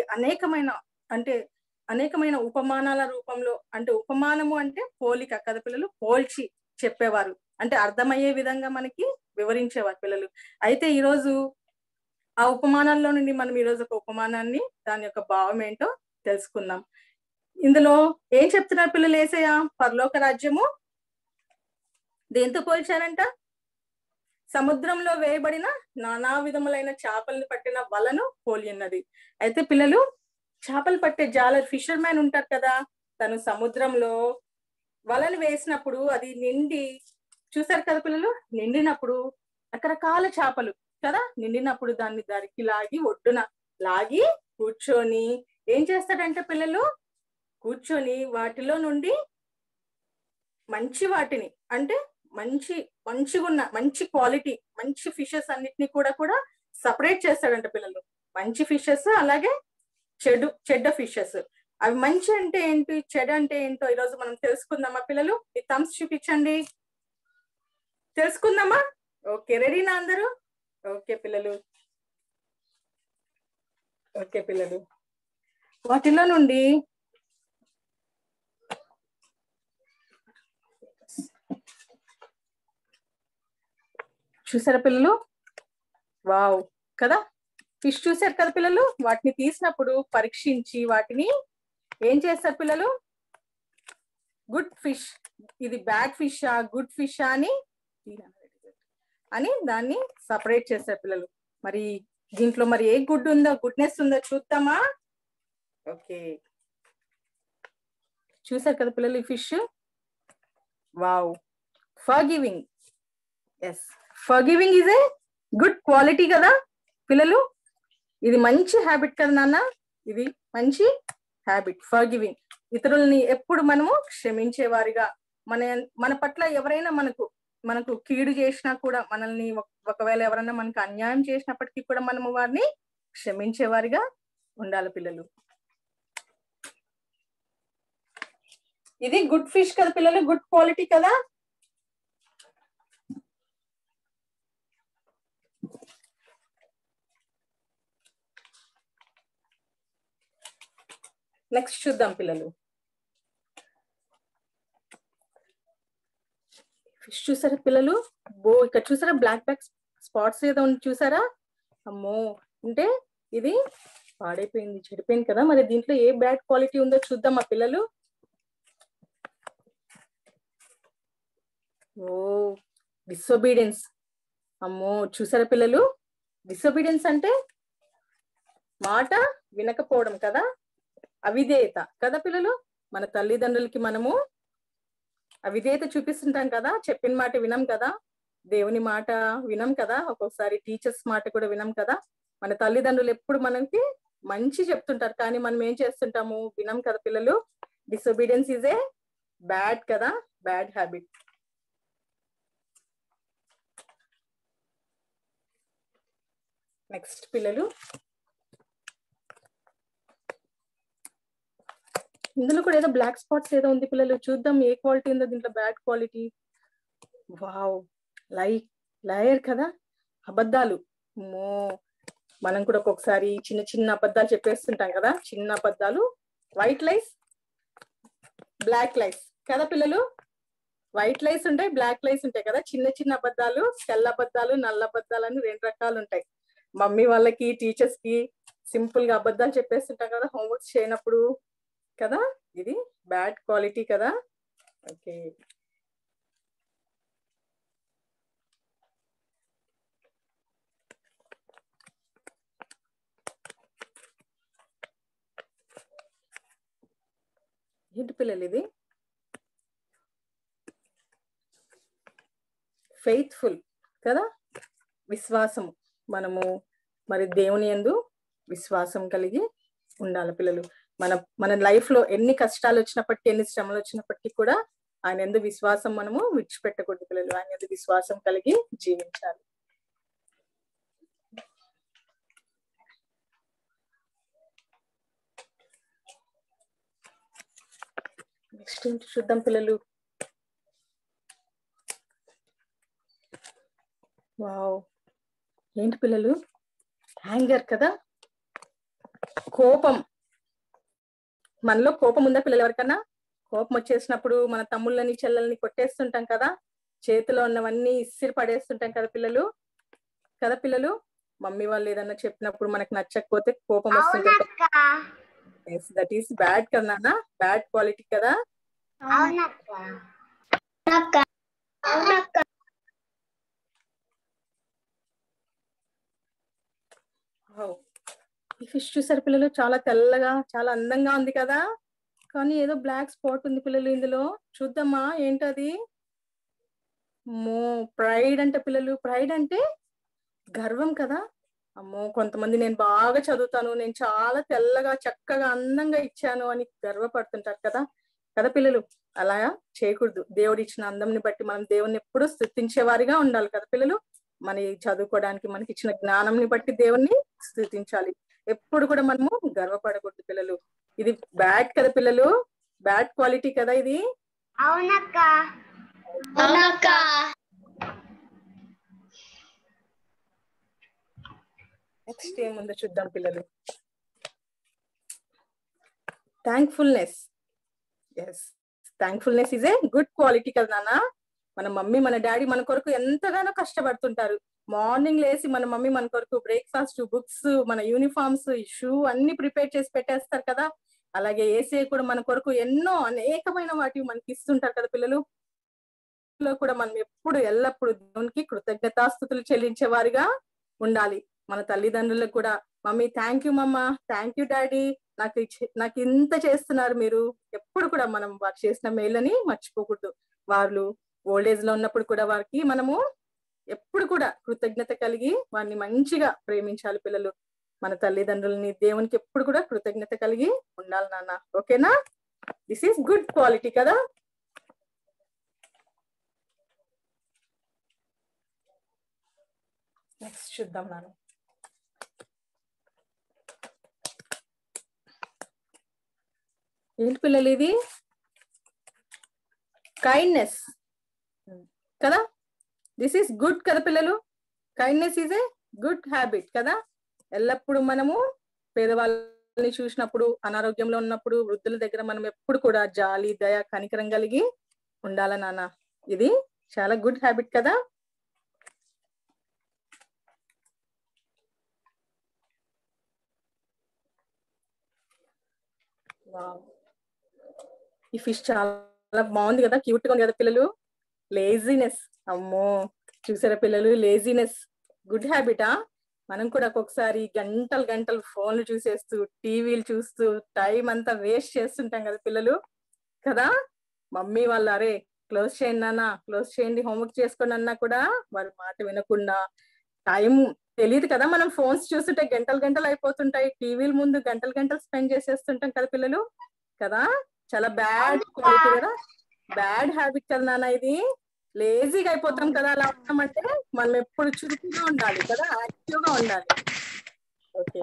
అనేకమైన ఉపమానాల రూపంలో, అంటే ఉపమానము అంటే పోలిక కదా పిల్లలు, పోల్చి చెప్పేవారు, అంటే అర్థమయ్యే విధంగా మనకి వివరించేవారు పిల్లలు. అయితే ఈరోజు ఆ ఉపమానాల్లో నుండి మనం ఈరోజు ఒక ఉపమానాన్ని, దాని యొక్క భావం ఏంటో తెలుసుకుందాం. ఇందులో ఏం చెప్తున్నారు పిల్లలు? యేసయ్య పరలోక రాజ్యము దేంతో పోల్చారంట? సముద్రంలో వేయబడిన నానా విధములైన చేపలను పట్టిన వలను పోలి ఉన్నది. అయితే పిల్లలు, చేపలు పట్టే జాలర్, ఫిషర్ మ్యాన్ ఉంటారు కదా, తను సముద్రంలో వలను వేసినప్పుడు అది నిండి, చూసారు కదా పిల్లలు, నిండినప్పుడు రకరకాల చేపలు కదా, నిండినప్పుడు దాన్ని దరికి లాగి ఒడ్డున లాగి కూర్చొని ఏం చేస్తాడంటే పిల్లలు, కూర్చొని వాటిలో నుండి మంచి వాటిని, అంటే మంచిగున్న మంచి క్వాలిటీ మంచి ఫిషెస్ అన్నిటిని కూడా సపరేట్ చేస్తాడంట పిల్లలు. మంచి ఫిషెస్, అలాగే చెడ్డ ఫిషెస్. అవి మంచి అంటే ఏంటి, చెడు అంటే ఏంటో ఈరోజు మనం తెలుసుకుందామా పిల్లలు? ఈ థమ్స్ చూపించండి, తెలుసుకుందామా? ఓకే, రెడీనా అందరూ? ఓకే పిల్లలు. ఓకే పిల్లలు, వాటిలో నుండి చూసారా పిల్లలు? వావ్ కదా, ఫిష్ చూసారు కదా పిల్లలు? వాటిని తీసినప్పుడు పరీక్షించి వాటిని ఏం చేస్తారు పిల్లలు? గుడ్ ఫిష్, ఇది బ్యాడ్ ఫిషా గుడ్ ఫిషా అని అని దాన్ని సపరేట్ చేశారు పిల్లలు. మరి దీంట్లో మరి ఏ గుడ్ ఉందో, గుడ్నెస్ ఉందో చూద్దామా? ఓకే, చూసారు కదా పిల్లలు ఈ fish. Wow, forgiving. Yes, forgiving is a good quality కదా పిల్లలు. ఇది మంచి హ్యాబిట్ కదా నాన్న, ఇది మంచి హ్యాబిట్ ఫర్గివింగ్. ఇతరులని ఎప్పుడు మనము క్షమించేవారిగా, మన పట్ల ఎవరైనా మనకు కీడు చేసినా కూడా, మనల్ని ఒకవేళ ఎవరైనా మనకు అన్యాయం చేసినప్పటికీ కూడా మనము వారిని క్షమించేవారిగా ఉండాలి పిల్లలు. ఇది గుడ్ ఫిష్ కదా పిల్లలు, గుడ్ క్వాలిటీ కదా. నెక్స్ట్ చూద్దాం పిల్లలు. ఫిష్ చూసారా పిల్లలు? ఇక్కడ చూసారా బ్లాక్ బ్లాక్ స్పాట్స్ ఏదో ఉంది చూసారా? అమ్మో, అంటే ఇది పాడైపోయింది, చెడిపోయింది కదా. మరి దీంట్లో ఏ బ్యాడ్ క్వాలిటీ ఉందో చూద్దాం ఆ పిల్లలు. Oh, disobedience. అమ్మో, చూసారా పిల్లలు? డిసొబీడియన్స్ అంటే మాట వినకపోవడం కదా, అవిధేయత కదా పిల్లలు. మన తల్లిదండ్రులకి మనము అవిధేయత చూపిస్తుంటాం కదా, చెప్పిన మాట వినం కదా, దేవుని మాట వినం కదా, ఒక్కొక్కసారి టీచర్స్ మాట కూడా వినం కదా. మన తల్లిదండ్రులు ఎప్పుడు మనకి మంచి చెప్తుంటారు, కానీ మనం ఏం చేస్తుంటాము? వినం కదా పిల్లలు. డిసొబీడియన్స్ ఈజ్ ఏ బ్యాడ్ కదా, బ్యాడ్ హ్యాబిట్. నెక్స్ట్ పిల్లలు, ఇందులో కూడా ఏదో బ్లాక్ స్పాట్స్ ఏదో ఉంది పిల్లలు, చూద్దాం ఏ క్వాలిటీ ఉందో దీంట్లో. Bad quality. వావ్, లయర్ కదా, అబద్ధాలు. మో, మనం కూడా ఒక్కొక్కసారి చిన్న చిన్న అబద్ధాలు చెప్పేస్తుంటాం కదా, చిన్న అబద్ధాలు. వైట్ లైస్, బ్లాక్ లైస్ కదా పిల్లలు. వైట్ లైస్ ఉంటాయి, బ్లాక్ లైస్ ఉంటాయి కదా. చిన్న చిన్న అబద్ధాలు, తెల్ల అబద్ధాలు, నల్ల అబద్ధాలు అని 2 రకాలు ఉంటాయి. మమ్మీ వాళ్ళకి, టీచర్స్ కి సింపుల్ గా అబద్ధాలు చెప్పేస్తుంటాం కదా హోంవర్క్స్ చేయనప్పుడు కదా. ఇది బ్యాడ్ క్వాలిటీ కదా. ఓకే, ఏంటి పిల్లలు ఇది? ఫెయిత్ఫుల్ కదా, విశ్వాసము. మనము మరి దేవుని యందు విశ్వాసం కలిగి ఉండాలి పిల్లలు. మన లైఫ్ లో ఎన్ని కష్టాలు వచ్చినప్పటికీ, ఎన్ని శ్రమలు వచ్చినప్పటికీ కూడా ఆయన యందు విశ్వాసం మనము విడిచిపెట్టకూడదు పిల్లలు. ఆయన యందు విశ్వాసం కలిగి జీవించాలి. నెక్స్ట్ ఏంటి చూద్దాం పిల్లలు. వావ్, ఏంటి పిల్లలు? యాంగర్ కదా, కోపం. మనలో కోపం ఉందా పిల్లలు? ఎవరికన్నా కోపం వచ్చేసినప్పుడు మన తమ్ముళ్ళని చెల్లెల్ని కొట్టేస్తుంటాం కదా, చేతిలో ఉన్నవన్నీ ఇసిరి పడేస్తుంటాం కదా పిల్లలు. కదా పిల్లలు, మమ్మీ వాళ్ళు ఏదన్నా చెప్పినప్పుడు మనకు నచ్చకపోతే కోపం వస్తుంటుంది. దట్ ఈస్ బ్యాడ్ కదా నాన్న, బ్యాడ్ క్వాలిటీ కదా. ఈ ఫిష్ చూసారు పిల్లలు? చాలా తెల్లగా, చాలా అందంగా ఉంది కదా, కానీ ఏదో బ్లాక్ స్పాట్ ఉంది పిల్లలు ఇందులో. చూద్దామా ఏంటది? అమ్మో, ప్రైడ్ అంటే పిల్లలు. ప్రైడ్ అంటే గర్వం కదా. అమ్మో, కొంతమంది నేను బాగా చదువుతాను, నేను చాలా తెల్లగా, చక్కగా, అందంగా ఇచ్చాను అని గర్వపడుతుంటారు కదా. కదా పిల్లలు, అలా చేయకూడదు. దేవుడు ఇచ్చిన అందంని బట్టి మనం దేవుణ్ణి ఎప్పుడు స్తుతించేవారిగా ఉండాలి కదా పిల్లలు. మన చదువుకోవడానికి మనకి ఇచ్చిన జ్ఞానంని బట్టి దేవుణ్ణి స్తుతించాలి. ఎప్పుడు కూడా మనము గర్వపడకూడదు పిల్లలు. ఇది బ్యాడ్ కదా పిల్లలు, బ్యాడ్ క్వాలిటీ కదా ఇది. అవునక్క. నెక్స్ట్ ఏముందో చూద్దాం పిల్లలు. Thankfulness. Yes, thankfulness is a good quality కదా నాన్న. మన మమ్మీ, మన డాడీ మన కొరకు ఎంతగానో కష్టపడుతుంటారు. మార్నింగ్ లేసి మన మమ్మీ మన కొరకు బ్రేక్ఫాస్ట్, బుక్స్, మన యూనిఫామ్స్, షూ అన్ని ప్రిపేర్ చేసి పెట్టేస్తారు కదా. అలాగే ఏసీ కూడా మన కొరకు ఎన్నో అనేకమైన వాటివి మనకి ఇస్తుంటారు కదా పిల్లలు. లో కూడా మనం ఎప్పుడు ఎల్లప్పుడు దేవునికి కృతజ్ఞతాస్తుతులు చెల్లించే వారిగా ఉండాలి. మన తల్లిదండ్రులకు కూడా mummy thank you mumma, thank you daddy, నాకు ఇంత చేస్తున్నారు మీరు. ఎప్పుడు కూడా మనం వారు చేసిన మేలని మర్చిపోకూడదు. వాళ్ళు ఓల్డేజ్ లో ఉన్నప్పుడు కూడా వారికి మనము ఎప్పుడు కూడా కృతజ్ఞత కలిగి వారిని మంచిగా ప్రేమించాలి పిల్లలు. మన తల్లిదండ్రులని దేవునికి ఎప్పుడు కూడా కృతజ్ఞత కలిగి ఉండాలి నాన్న. ఓకేనా? దిస్ ఈస్ గుడ్ క్వాలిటీ కదా. నెక్స్ట్ చూద్దాం నాన్న. ఏంటి పిల్లలు ఇది? కైండ్నెస్ కదా. దిస్ ఈస్ గుడ్ కదా పిల్లలు. Kindness is a good habit కదా. ఎల్లప్పుడు మనము పేదవాళ్ళని చూసినప్పుడు, అనారోగ్యంలో ఉన్నప్పుడు, వృద్ధుల దగ్గర మనం ఎప్పుడు కూడా జాలి, దయ, కనికరం కలిగి ఉండాల నాన్న. ఇది చాలా గుడ్ హ్యాబిట్ కదా. ఈ ఫిష్ చాలా బాగుంది కదా, క్యూట్ గా ఉంది కదా పిల్లలు. లేజినెస్, అమ్మో చూసారా పిల్లలు, లేజినెస్ గుడ్ హ్యాబిటా. మనం కూడా ఒక్కొక్కసారి గంటలు గంటలు ఫోన్లు చూసేస్తూ, టీవీలు చూస్తూ టైం అంతా వేస్ట్ చేస్తుంటాం కదా పిల్లలు కదా. మమ్మీ వాళ్ళు అరే క్లోజ్ చేయండి నాన్న, క్లోజ్ చేయండి, హోంవర్క్ చేసుకోండి అన్నా కూడా వారి మాట వినకుండా, టైం తెలియదు కదా, మనం ఫోన్స్ చూస్తుంటే గంటలు గంటలు అయిపోతుంటాయి, టీవీల ముందు గంటలు గంటలు స్పెండ్ చేసేస్తుంటాం కదా పిల్లలు కదా. చాలా బ్యాడ్ క్వాలిటీ కదా, బ్యాడ్ హ్యాబిట్ కదా నాన్న ఇది. లేజీగా అయిపోతాం కదా అలా ఉన్నామంటే. మనం ఎప్పుడు చురుకుగా ఉండాలి కదా, యాక్టివ్ గా ఉండాలి. Okay,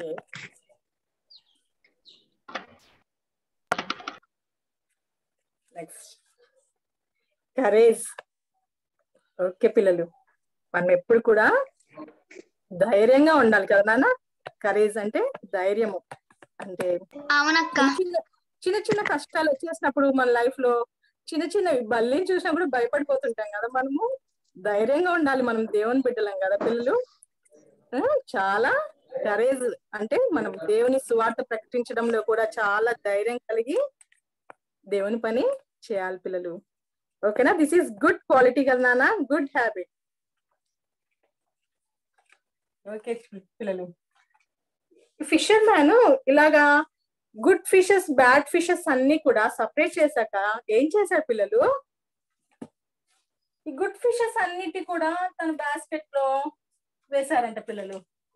next courage. ఓకే పిల్లలు, మనం ఎప్పుడు కూడా ధైర్యంగా ఉండాలి కదా నాన్న. కరేజ్ అంటే ధైర్యము. అంటే చిన్న చిన్న కష్టాలు వచ్చేసినప్పుడు మన లైఫ్ లో, చిన్న చిన్న బల్లిని చూసినప్పుడు భయపడిపోతుంటాం కదా. మనము ధైర్యంగా ఉండాలి, మనం దేవుని బిడ్డలం కదా పిల్లలు. చాలా కరేజ్ అంటే మనం దేవుని సువార్త ప్రకటించడంలో కూడా చాలా ధైర్యం కలిగి దేవుని పని చేయాలి పిల్లలు. ఓకేనా? దిస్ ఈస్ గుడ్ క్వాలిటీ కదా నాన్న, గుడ్ హ్యాబిట్. ఓకే పిల్లలు, ఫిషర్ మ్యాన్ ఇలాగా గుడ్ ఫిషెస్, బ్యాడ్ ఫిషెస్ అన్ని కూడా సపరేట్ చేశాక ఏం చేశారు పిల్లలు? ఈ గుడ్ ఫిషెస్ అన్నిటి కూడా తన బాస్కెట్ లో వేశారంట పిల్లలు.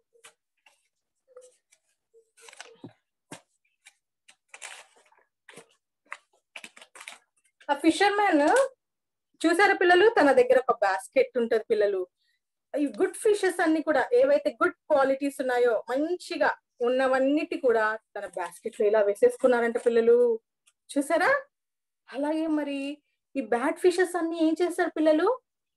ఆ ఫిషర్ మ్యాన్ చూసారా పిల్లలు, తన దగ్గర ఒక బాస్కెట్ ఉంటది పిల్లలు. ఈ గుడ్ ఫిషెస్ అన్ని కూడా ఏవైతే గుడ్ క్వాలిటీస్ ఉన్నాయో మంచిగా ఉన్నవన్నిటి కూడా తన బాస్కెట్ లో ఇలా వేసేసుకున్నారంట పిల్లలు. చూసారా? అలాగే మరి ఈ బ్యాడ్ ఫిషెస్ అన్ని ఏం చేస్తారు పిల్లలు?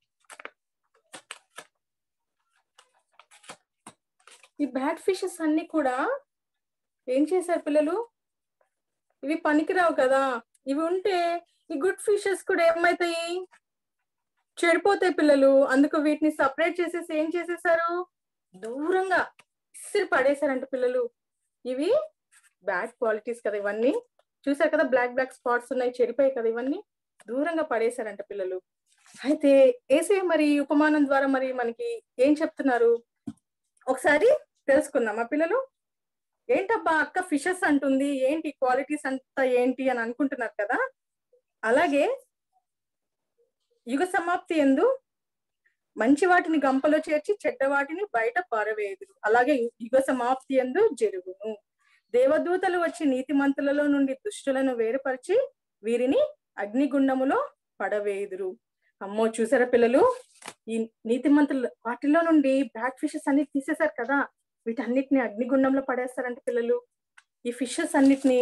ఈ బ్యాడ్ ఫిషెస్ అన్ని కూడా ఏం చేశారు పిల్లలు? ఇవి పనికిరావు కదా, ఇవి ఉంటే ఈ గుడ్ ఫిషెస్ కూడా ఏమైతాయి? చెడిపోతాయి పిల్లలు. అందుకు వీటిని సపరేట్ చేసేసి ఏం చేసేసారు? దూరంగా ఇసిరి పడేశారంట పిల్లలు. ఇవి బ్యాడ్ క్వాలిటీస్ కదా ఇవన్నీ. చూసారు కదా, బ్లాక్ బ్లాక్ స్పాట్స్ ఉన్నాయి, చెడిపోయాయి కదా, ఇవన్నీ దూరంగా పడేశారంట పిల్లలు. అయితే యేసయ్య మరి ఉపమానం ద్వారా మరి మనకి ఏం చెప్తున్నారు ఒకసారి తెలుసుకుందామా పిల్లలు? ఏంటబ్బా అక్క ఫిషెస్ అంటుంది, ఏంటి క్వాలిటీస్ అంతా ఏంటి అని అనుకుంటున్నారు కదా. అలాగే యుగ సమాప్తి యందు మంచి వాటిని గంపలో చేర్చి చెడ్డ వాటిని బయట పారవేయుదురు. అలాగే యుగ సమాప్తి యందు జరుగును. దేవదూతలు వచ్చి నీతిమంతులలో నుండి దుష్టులను వేరుపరిచి వీరిని అగ్నిగుండములో పడవేయుదురు. అమ్మో చూసారా పిల్లలు, ఈ నీతిమంతులు వాటిలో నుండి బ్యాడ్ ఫిషెస్ అన్ని తీసేశారు కదా, వీటన్నిటిని అగ్నిగుండంలో పడేస్తారంట పిల్లలు. ఈ ఫిషెస్ అన్నిటిని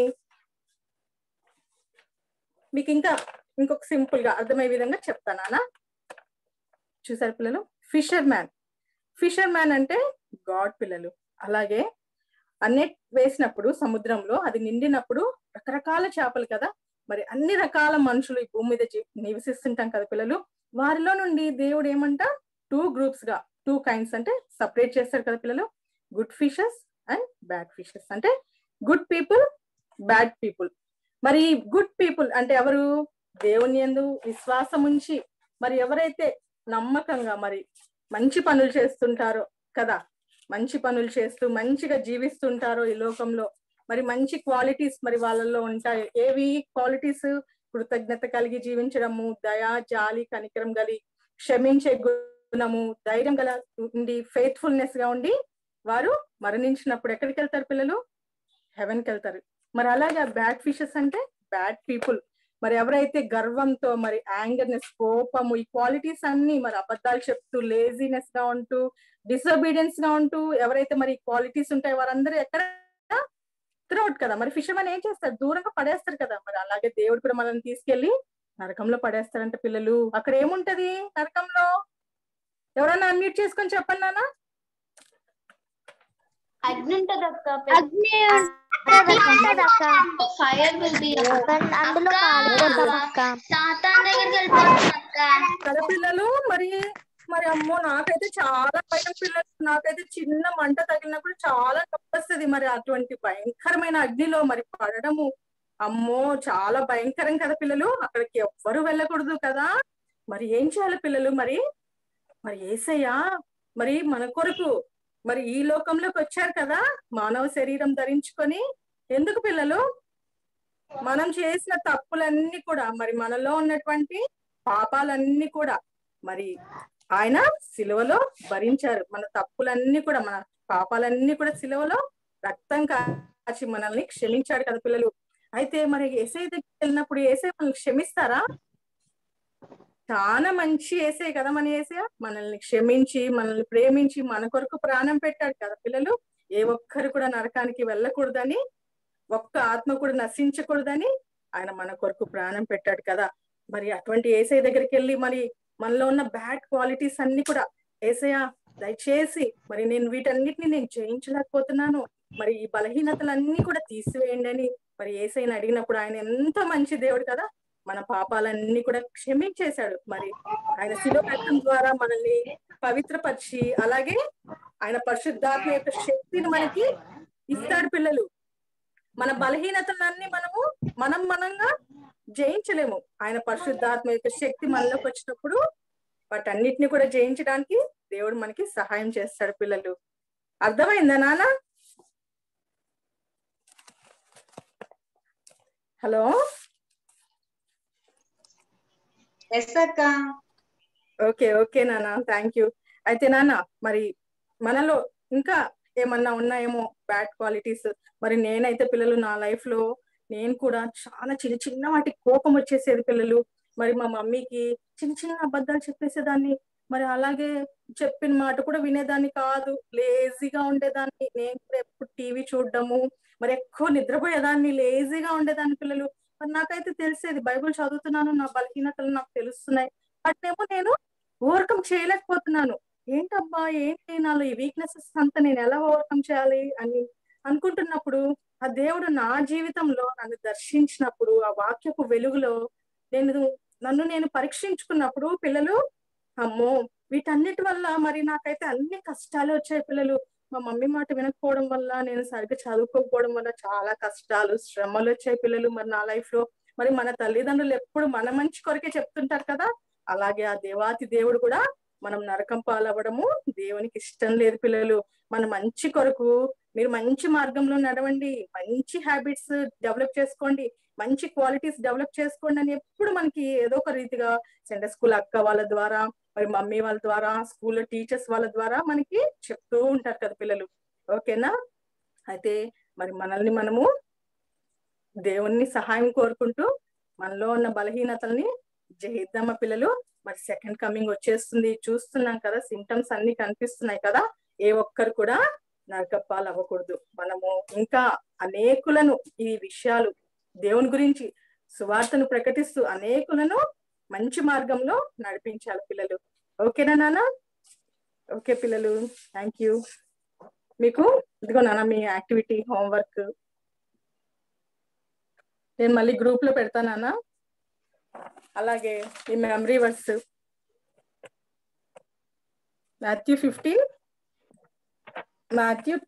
మీకు ఇంకొక సింపుల్ గా అర్థమయ్యే విధంగా చెప్తానా? చూసారు పిల్లలు, ఫిషర్ మ్యాన్ అంటే గాడ్ పిల్లలు. అలాగే నెట్ వేసినప్పుడు సముద్రంలో అది నిండినప్పుడు రకరకాల చేపలు కదా, మరి అన్ని రకాల మనుషులు ఈ భూమి మీద నివసిస్తుంటాం కదా పిల్లలు. వారిలో నుండి దేవుడు ఏమంట 2 groups గా 2 kinds అంటే సపరేట్ చేస్తారు కదా పిల్లలు. Good fishes and bad fishes. అంటే గుడ్ పీపుల్, బ్యాడ్ పీపుల్. మరి గుడ్ పీపుల్ అంటే ఎవరు? దేవుని యందు విశ్వాసం ఉంచి మరి ఎవరైతే నమ్మకంగా మరి మంచి పనులు చేస్తుంటారో కదా, మంచి పనులు చేస్తూ మంచిగా జీవిస్తుంటారో ఈ లోకంలో, మరి మంచి క్వాలిటీస్ మరి వాళ్ళల్లో ఉంటాయి. ఏవి క్వాలిటీస్? కృతజ్ఞత కలిగి జీవించడము, దయా, జాలి, కనికరం కలిగి, క్షమించే గుణము, ధైర్యం గల ఉండి, ఫెయిత్ఫుల్నెస్ గా ఉండి వారు మరణించినప్పుడు ఎక్కడికి వెళ్తారు పిల్లలు? హెవెన్ కి వెళ్తారు. మరి అలాగే బ్యాడ్ ఫిషెస్ అంటే బ్యాడ్ పీపుల్. మరి ఎవరైతే గర్వంతో మరి యాంగర్నెస్, కోపము, ఈ క్వాలిటీస్ అన్ని మరి అబద్ధాలు చెప్తూ, లేజినెస్ గా ఉంటూ, డిసోబీడియన్స్ గా ఉంటూ ఎవరైతే మరి క్వాలిటీస్ ఉంటాయో వారందరూ ఎక్కడ త్రోట్ కదా. మరి ఫిషర్మెన్ ఏం చేస్తారు? దూరంగా పడేస్తారు కదా. మరి అలాగే దేవుడు కూడా మనల్ని తీసుకెళ్లి నరకంలో పడేస్తారంట పిల్లలు. అక్కడ ఏముంటది నరకంలో? ఎవరన్నా అన్మ్యూట్ చేసుకొని చెప్పండి నాన్న. అగ్ని ఉంటది అక్క. కదా పిల్లలు. మరి మరి అమ్మో, నాకైతే చాలా భయం పిల్లలు. నాకైతే చిన్న మంట తగిలినప్పుడు చాలా నొప్పి వస్తుంది. మరి అటువంటి భయంకరమైన అగ్నిలో మరి పడడము, అమ్మో చాలా భయంకరం కదా పిల్లలు. అక్కడికి ఎవ్వరు వెళ్ళకూడదు కదా. మరి ఏం చేయాలి పిల్లలు? మరి మరి యేసయ్య మరి మన కొరకు మరి ఈ లోకంలోకి వచ్చారు కదా, మానవ శరీరం ధరించుకొని. ఎందుకు పిల్లలు? మనం చేసిన తప్పులన్నీ కూడా మరి మనలో ఉన్నటువంటి పాపాలన్నీ కూడా మరి ఆయన సిలువలో భరించారు. మన తప్పులన్నీ కూడా, మన పాపాలన్నీ కూడా సిలువలో రక్తం కాచి మనల్ని క్షమించాడు కదా పిల్లలు. అయితే మరి యేసయ్య దగ్గరికి వెళ్ళినప్పుడు యేసయ్య మనల్ని క్షమిస్తారా? చాలా మంచి యేసయ్య కదా మన యేసయ్య. మనల్ని క్షమించి, మనల్ని ప్రేమించి, మన కొరకు ప్రాణం పెట్టాడు కదా పిల్లలు. ఏ ఒక్కరు కూడా నరకానికి వెళ్ళకూడదని, ఒక్క ఆత్మ కూడా నశించకూడదని ఆయన మన కొరకు ప్రాణం పెట్టాడు కదా. మరి అటువంటి యేసయ్య దగ్గరికి వెళ్ళి మరి మనలో ఉన్న బ్యాడ్ క్వాలిటీస్ అన్ని కూడా, యేసయ్య దయచేసి మరి నేను వీటన్నిటిని నేను జయించలేకపోతున్నాను, మరి ఈ బలహీనతలన్నీ కూడా తీసివేయండి అని మరి యేసయ్యని అడిగినప్పుడు ఆయన ఎంత మంచి దేవుడు కదా, మన పాపాలన్నీ కూడా క్షమించేశాడు. మరి ఆయన శిలువ రక్తం ద్వారా మనల్ని పవిత్రపరిచి, అలాగే ఆయన పరిశుద్ధాత్మ యొక్క శక్తిని మనకి ఇస్తాడు పిల్లలు. మన బలహీనతలన్నీ మనంగా జయించలేము. ఆయన పరిశుద్ధాత్మ యొక్క శక్తి మనలోకి వచ్చినప్పుడు వాటన్నిటిని కూడా జయించడానికి దేవుడు మనకి సహాయం చేస్తాడు పిల్లలు. అర్థమైందా నాన్న? హలో. ఓకే ఓకే నాన్న, థ్యాంక్ యూ. అయితే నాన్న మరి మనలో ఇంకా ఏమన్నా ఉన్నాయేమో బ్యాడ్ క్వాలిటీస్? మరి నేనైతే పిల్లలు నా లైఫ్ లో నేను కూడా చాలా చిన్న చిన్న వాటికి కోపం వచ్చేసేది పిల్లలు. మరి మా మమ్మీకి చిన్న చిన్న అబద్ధాలు చెప్పేసేదాన్ని. మరి అలాగే చెప్పిన మాట కూడా వినేదాన్ని కాదు, లేజీగా ఉండేదాన్ని. నేను కూడా ఎప్పుడు టీవీ చూడడము, మరి ఎక్కువ నిద్రపోయేదాన్ని, లేజీగా ఉండేదాన్ని పిల్లలు. మరి నాకైతే తెలిసేది, బైబుల్ చదువుతున్నాను, నా బలహీనతలు నాకు తెలుస్తున్నాయి, వాటినేమో నేను ఓవర్కమ్ చేయలేకపోతున్నాను. ఏంటబ్బా, ఏంటి నాలో ఈ వీక్నెసెస్ అంతా నేను ఎలా ఓవర్కమ్ చేయాలి అని అనుకుంటున్నప్పుడు ఆ దేవుడు నా జీవితంలో నన్ను దర్శించినప్పుడు, ఆ వాక్యపు వెలుగులో నన్ను నేను పరీక్షించుకున్నప్పుడు పిల్లలు, అమ్మో వీటన్నిటి వల్ల మరి నాకైతే అన్ని కష్టాలు వచ్చాయి పిల్లలు. మా మమ్మీ మాట వినకపోవడం వల్ల, నేను సరిగ్గా చదువుకోకపోవడం వల్ల చాలా కష్టాలు, శ్రమలు వచ్చాయి పిల్లలు మరి నా లైఫ్ లో. మరి మన తల్లిదండ్రులు ఎప్పుడు మన మంచి కొరకే చెప్తుంటారు కదా, అలాగే ఆ దేవాతి దేవుడు కూడా మనం నరకం పాలవ్వడము దేవునికి ఇష్టం లేదు పిల్లలు. మన మంచి కొరకు మీరు మంచి మార్గంలో నడవండి, మంచి హ్యాబిట్స్ డెవలప్ చేసుకోండి, మంచి క్వాలిటీస్ డెవలప్ చేసుకోండి అని ఎప్పుడు మనకి ఏదో ఒక రీతిగా సండే స్కూల్ అక్క వాళ్ళ ద్వారా, మరి మమ్మీ వాళ్ళ ద్వారా, స్కూల్లో టీచర్స్ వాళ్ళ ద్వారా మనకి చెప్తూ ఉంటారు కదా పిల్లలు. ఓకేనా? అయితే మరి మనల్ని మనము దేవుణ్ణి సహాయం కోరుకుంటూ మనలో ఉన్న బలహీనతల్ని జయిద్దామా పిల్లలు. మరి సెకండ్ కమింగ్ వచ్చేస్తుంది, చూస్తున్నాం కదా, సిమ్టమ్స్ అన్ని కనిపిస్తున్నాయి కదా. ఏ ఒక్కరు కూడా నరకపాలు అవ్వకూడదు. మనము ఇంకా అనేకులను ఈ విషయాలు దేవుని గురించి సువార్తను ప్రకటిస్తూ అనేకులను మంచి మార్గంలో నడిపించాలి పిల్లలు. ఓకేనా నాన్న? ఓకే పిల్లలు, థ్యాంక్ యూ. మీకు ఇదిగో నాన్న మీ యాక్టివిటీ హోంవర్క్ నేను మళ్ళీ గ్రూప్ లో పెడతానా. అలాగే ఈ మెమరీ వర్స్ మాథ్యూ 15, మాథ్యూ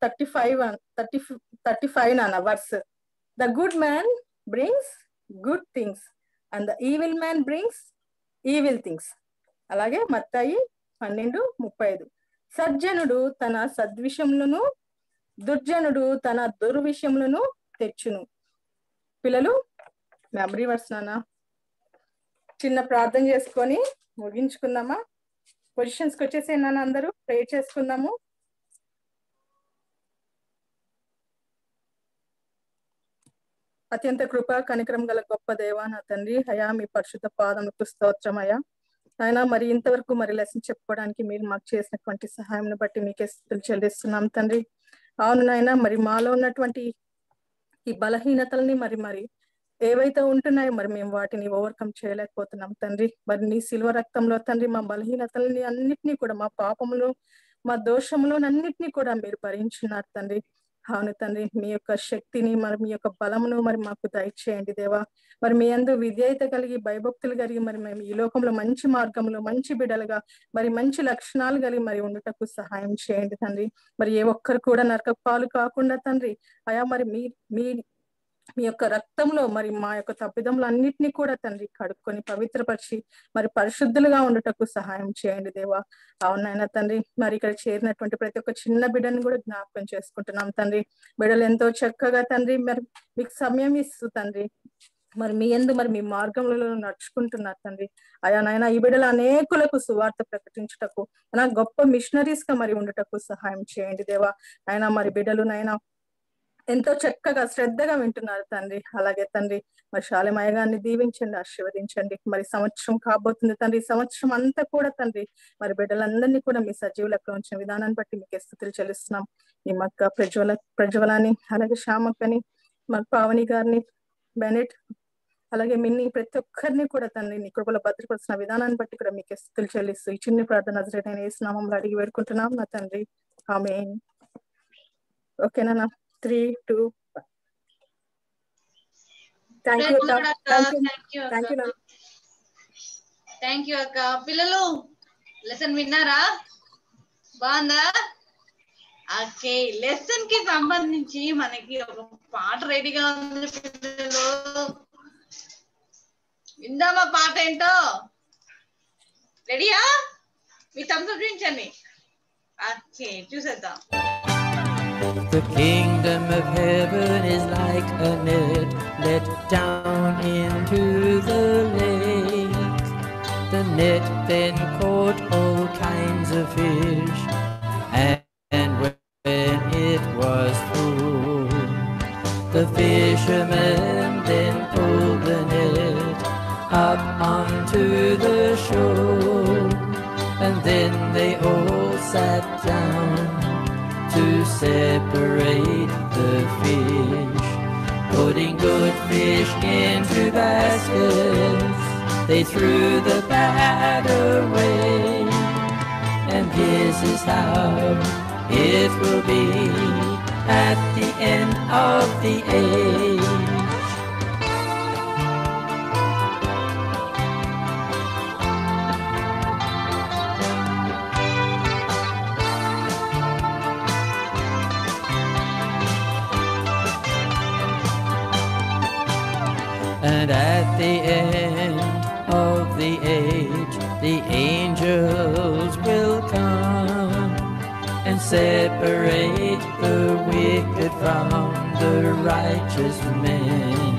12:35 నాన్న verse. The good man brings good things and the evil man brings evil things. అలాగే మత్తాయి 12:35. సజ్జనుడు తన సద్విషయములను, దుర్జనుడు తన దుర్విషయములను తెచ్చును. పిల్లలు మెమరీ వర్స్ నాన్న. చిన్న ప్రార్థన చేసుకొని ముగించుకుందామా? పొజిషన్స్కి వచ్చేసేనా అందరూ? ప్రే చేసుకుందాము. అత్యంత కృప కనికరం గల గొప్ప దేవా నా తండ్రి, అయా మీ పరిశుద్ధ పాదములకు స్తోత్రం అయ్యా. ఆయన మరి ఇంతవరకు మరి లెసన్ చెప్పుకోవడానికి మీరు మాకు చేసినటువంటి సహాయం బట్టి మీకే స్తుతులు చెల్లిస్తున్నాం తండ్రి. అవును నాయన, మరి మాలో ఉన్నటువంటి ఈ బలహీనతల్ని మరి ఏవైతే ఉంటున్నాయో మరి మేము వాటిని ఓవర్కమ్ చేయలేకపోతున్నాం తండ్రి. మరి నీ శిలువ రక్తంలో తండ్రి మా బలహీనతల్ని అన్నిటినీ కూడా, మా పాపములు మా దోషములు అన్నిటినీ కూడా మీరు భరించున్నారు తండ్రి. అవును తండ్రి, మీ యొక్క శక్తిని మరి మీ యొక్క బలమును మరి మాకు దయచేయండి దేవా. మరి మీ యందు విధేయత కలిగి భయభక్తులు కలిగి మరి మేము ఈ లోకంలో మంచి మార్గంలో మంచి బిడ్డలుగా మరి మంచి లక్షణాలు కలిగి మరి ఉండటకు సహాయం చేయండి తండ్రి. మరి ఏ ఒక్కరు కూడా నరక పాలు కాకుండా తండ్రి అయా మరి మీ యొక్క రక్తంలో మరి మా యొక్క తప్పిదములు అన్నిటినీ కూడా తండ్రి కడుక్కొని పవిత్రపరిచి మరి పరిశుద్ధులుగా ఉండటకు సహాయం చేయండి దేవా. అవునైనా తండ్రి, మరి ఇక్కడ చేరినటువంటి ప్రతి ఒక్క చిన్న బిడ్డను కూడా జ్ఞాపకం చేసుకుంటున్నాం తండ్రి. బిడ్డలు ఎంతో చక్కగా తండ్రి మరి మీకు సమయం ఇస్తూ తండ్రి మరి మీ యందు మరి మీ మార్గంలో నడుచుకుంటున్నారు తండ్రి. అయా నాయన ఈ బిడ్డలు అనేకులకు సువార్త ప్రకటించుటకు నా గొప్ప మిషనరీస్ గా మరి ఉండటకు సహాయం చేయండి దేవా. ఆయన మరి బిడ్డలు నాయన ఎంతో చక్కగా శ్రద్ధగా వింటున్నారు తండ్రి. అలాగే తండ్రి మరి శాలిమయ్య గారిని దీవించండి, ఆశీర్వదించండి. మరి సంవత్సరం కాబోతుంది తండ్రి. సంవత్సరం అంతా కూడా తండ్రి మరి బిడ్డలందరినీ కూడా మీ సజీవులకు ఉంచిన విధానాన్ని బట్టి మీకు స్తుతులు చెల్లిస్తున్నాం. ఈ మక్క ప్రజ్వలని, అలాగే శ్యామక్కని, మరి పావని గారిని, బెనెట్, అలాగే మిన్ని, ప్రతి ఒక్కరిని కూడా తండ్రి నీ కృపలో భద్రపరుచిన విధానాన్ని బట్టి కూడా మీకు స్తుతులు చెల్లిస్తూ ఈ చిన్న ప్రార్థన నజరేయుడైన యేసు నామములో అడిగి వేడుకుంటున్నాం నా తండ్రి, ఆమేన్. ఓకేనా? 3, 2, 1. థ్యాంక్ యూ అక్క. పిల్లలు లెసన్ విన్నారా? బాగుందా? ఓకే, లెసన్ కి సంబంధించి మనకి ఒక పాట రెడీగా ఉంది పిల్లలు. విందామా పాట ఏంటో? రెడీయా? మీ థమ్స్ అప్ చూపించండి. ఓకే, చూసేద్దాం. The kingdom of heaven is like a net let down into the lake. The net then caught all kinds of fish, and when it was full, the fishermen then pulled the net up onto the shore, and then they all sat down to separate the fish. Putting good fish into baskets, they threw the bad away. And this is how it will be at the end of the age. And at the end of the age, the angels will come and separate the wicked from the righteous men.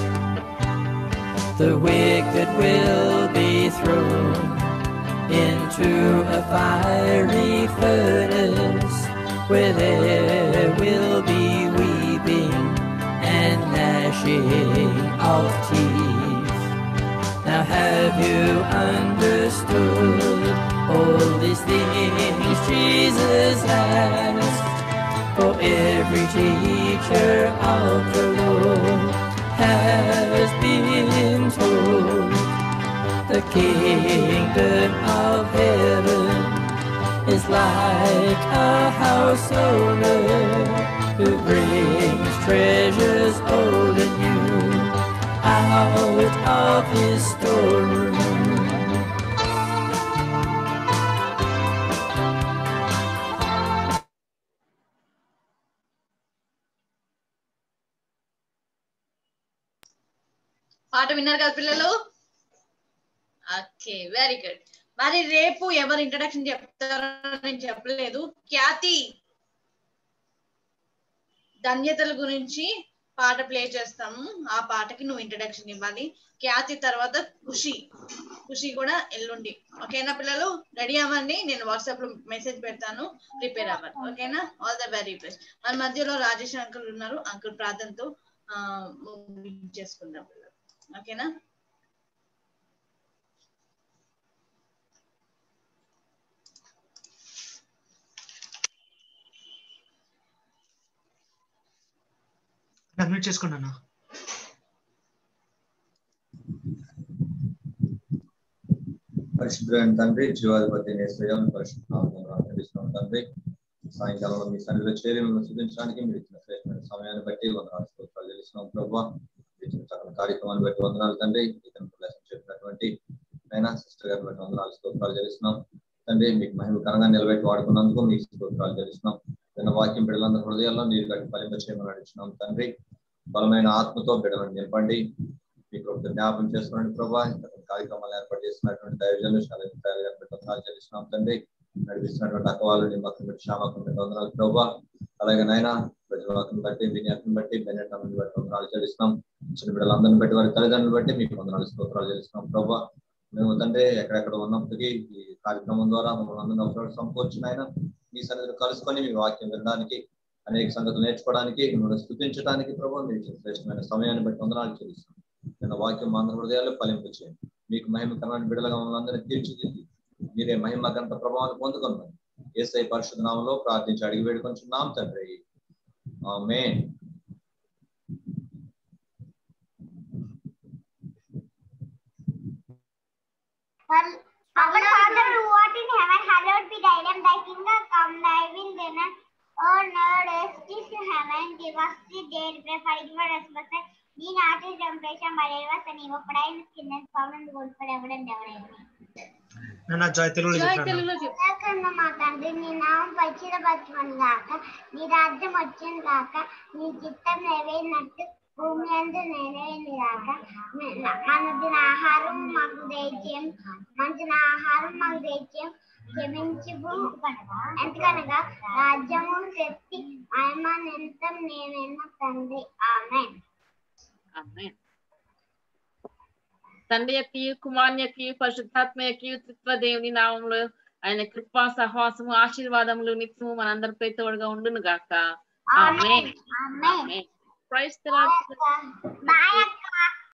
The wicked will be thrown into a fiery furnace, where there will be weeping and gnashing of teeth. Now have you understood all these things Jesus asked? For every teacher of the law has been told, the kingdom of heaven is like a house owner who brings treasures old and new out of his storeroom. పాట విన్నారు కదా పిల్లలు? Okay, very good. మరి రేపు ఎవరు introduction చెప్తారో నేను చెప్పలేదు. ఖ్యాతి ధన్యతల గురించి పాట ప్లే చేస్తాము. ఆ పాటకి నువ్వు ఇంట్రడక్షన్ ఇవ్వాలి. ఖ్యాతి తర్వాత ఖుషి కూడా ఎల్లుండి. ఓకేనా పిల్లలు? రెడీ అవ్వండి. నేను వాట్సాప్ లో మెసేజ్ పెడతాను, ప్రిపేర్ అవ్వండి. ఓకేనా? All the very best. మన మధ్యలో రాజేష్ అంకుల్ ఉన్నారు. అంకుల్ ప్రార్థనతో చేసుకుందాం పిల్లలు. ఓకేనా? అన్మ్యూట్ చేసుకున్నాను. పరిశుద్ధులైన తండ్రి, జీవాధిపతి పరిశుద్ధ తండ్రి, సాయంకాలంలో మీ సన్నిధిలో చేరి మిమ్మల్ని చూపించడానికి మీరు ఇచ్చిన శ్రేష్టమైన సమయాన్ని బట్టి వందనాలు స్తోత్రాలు చెల్లిస్తున్నాం ప్రభావ. ఇచ్చిన చక్కని కార్యక్రమాన్ని బట్టి వందనాలు తండ్రి. చెప్పినటువంటి అయినా సిస్టర్ గారిని బట్టి వందనాలు స్తోత్రాలు చెల్లిస్తున్నాం తండ్రి. మీకు మహిమకరంగా నిలబెట్టి వాడుకున్నందుకు మీకు స్తోత్రాలు చెల్లిస్తున్నాం. నిన్న వాక్యం బిడ్డలందరూ హృదయాల్లో నీరు కట్టి ఫలింప చేయమని అడుగుతున్నాం తండ్రి. బలమైన ఆత్మతో బిడ్డలను నింపండి. మీకు జ్ఞాపకం చేసుకోండి ప్రభా. కార్యక్రమాలు ఏర్పాటు చేస్తున్నటువంటి దైవజనులు వందనాలు చెల్లిస్తున్నాం తండ్రి. నడిపిస్తున్నటువంటి అక్కవాళ్ళని మొత్తం పెట్టి శ్యామకం పెట్టి వందనాలు ప్రభా. అలాగే నాయన ప్రజలను బట్టి వినియోగం బట్టి బెన్నెట్ని బట్టి వందనాలు చెల్లిస్తున్నాం. చిన్న బిడ్డలందరిని బట్టి వారి తల్లిదండ్రులు బట్టి మీకు వందనాలు స్తోత్రాలు చెల్లిస్తున్నాం ప్రభా. మేము తండ్రి ఎక్కడెక్కడ ఉన్నప్పటికీ ఈ కార్యక్రమం ద్వారా మమ్మల్ని అందరినీ అవసరం సంపూర్చిన ఆయన మీ సన్నిధిని కలుసుకొని మీ వాక్యం వినడానికి, అనేక సంగతులు నేర్చుకోవడానికి, మిమ్మల్ని స్తుతించడానికి ప్రభావ మీరు శ్రేష్టమైన సమయాన్ని బట్టి వందనాలు చెల్లిస్తాం. నిన్న వాక్యం మా అందరి హృదయాల్లో ఫలింపు చేయండి. మీకు మహిమకరమైన బిడ్డలుగా మమ్మల్ని అందరినీ తీర్చిదిద్ది మీరే మహిమ గంట ప్రభావాన్ని పొందుకున్నాం. యేసయ్య పరిశుద్ధ నామములో ప్రార్థించి అడిగి వేడుకొంచున్నాం తండ్రి. Amen. Our Father who art in heaven, hallowed be thy name. Thy kingdom come, thy will be done on earth as it is in heaven. Give us this day our bread, forgive us our trespasses. Lead us not into temptation, but deliver us from evil. For thine is the kingdom, power, and glory forever and ever. Amen. నాన్న Joy తెలుగులో కన్నా మా తండ్రి, నీ నామం పరిశుద్ధపరచును గాక, నీ రాజ్యం వచ్చును గాక, నీ చిత్తం నెరవేరినట్టు భూమి అందు నెరవేరును గాక. మంచిన ఆహారం మాకు దయచేయం, క్షమించుము, ఎందుకనగా రాజ్యము, శక్తి, మహిమ నిరంతరం నీవేన తండ్రి. ఆమేన్. తండ్రి యొక్క కుమారుని యొక్క పరిశుద్ధాత్మ యొక్క త్రిత్వ దేవుని నామంలో ఆయన కృపా సహవాసము ఆశీర్వాదములు నిత్యము మనందరిపై తోడుగా ఉండును గాక. ఆమేన్. Praise the lord.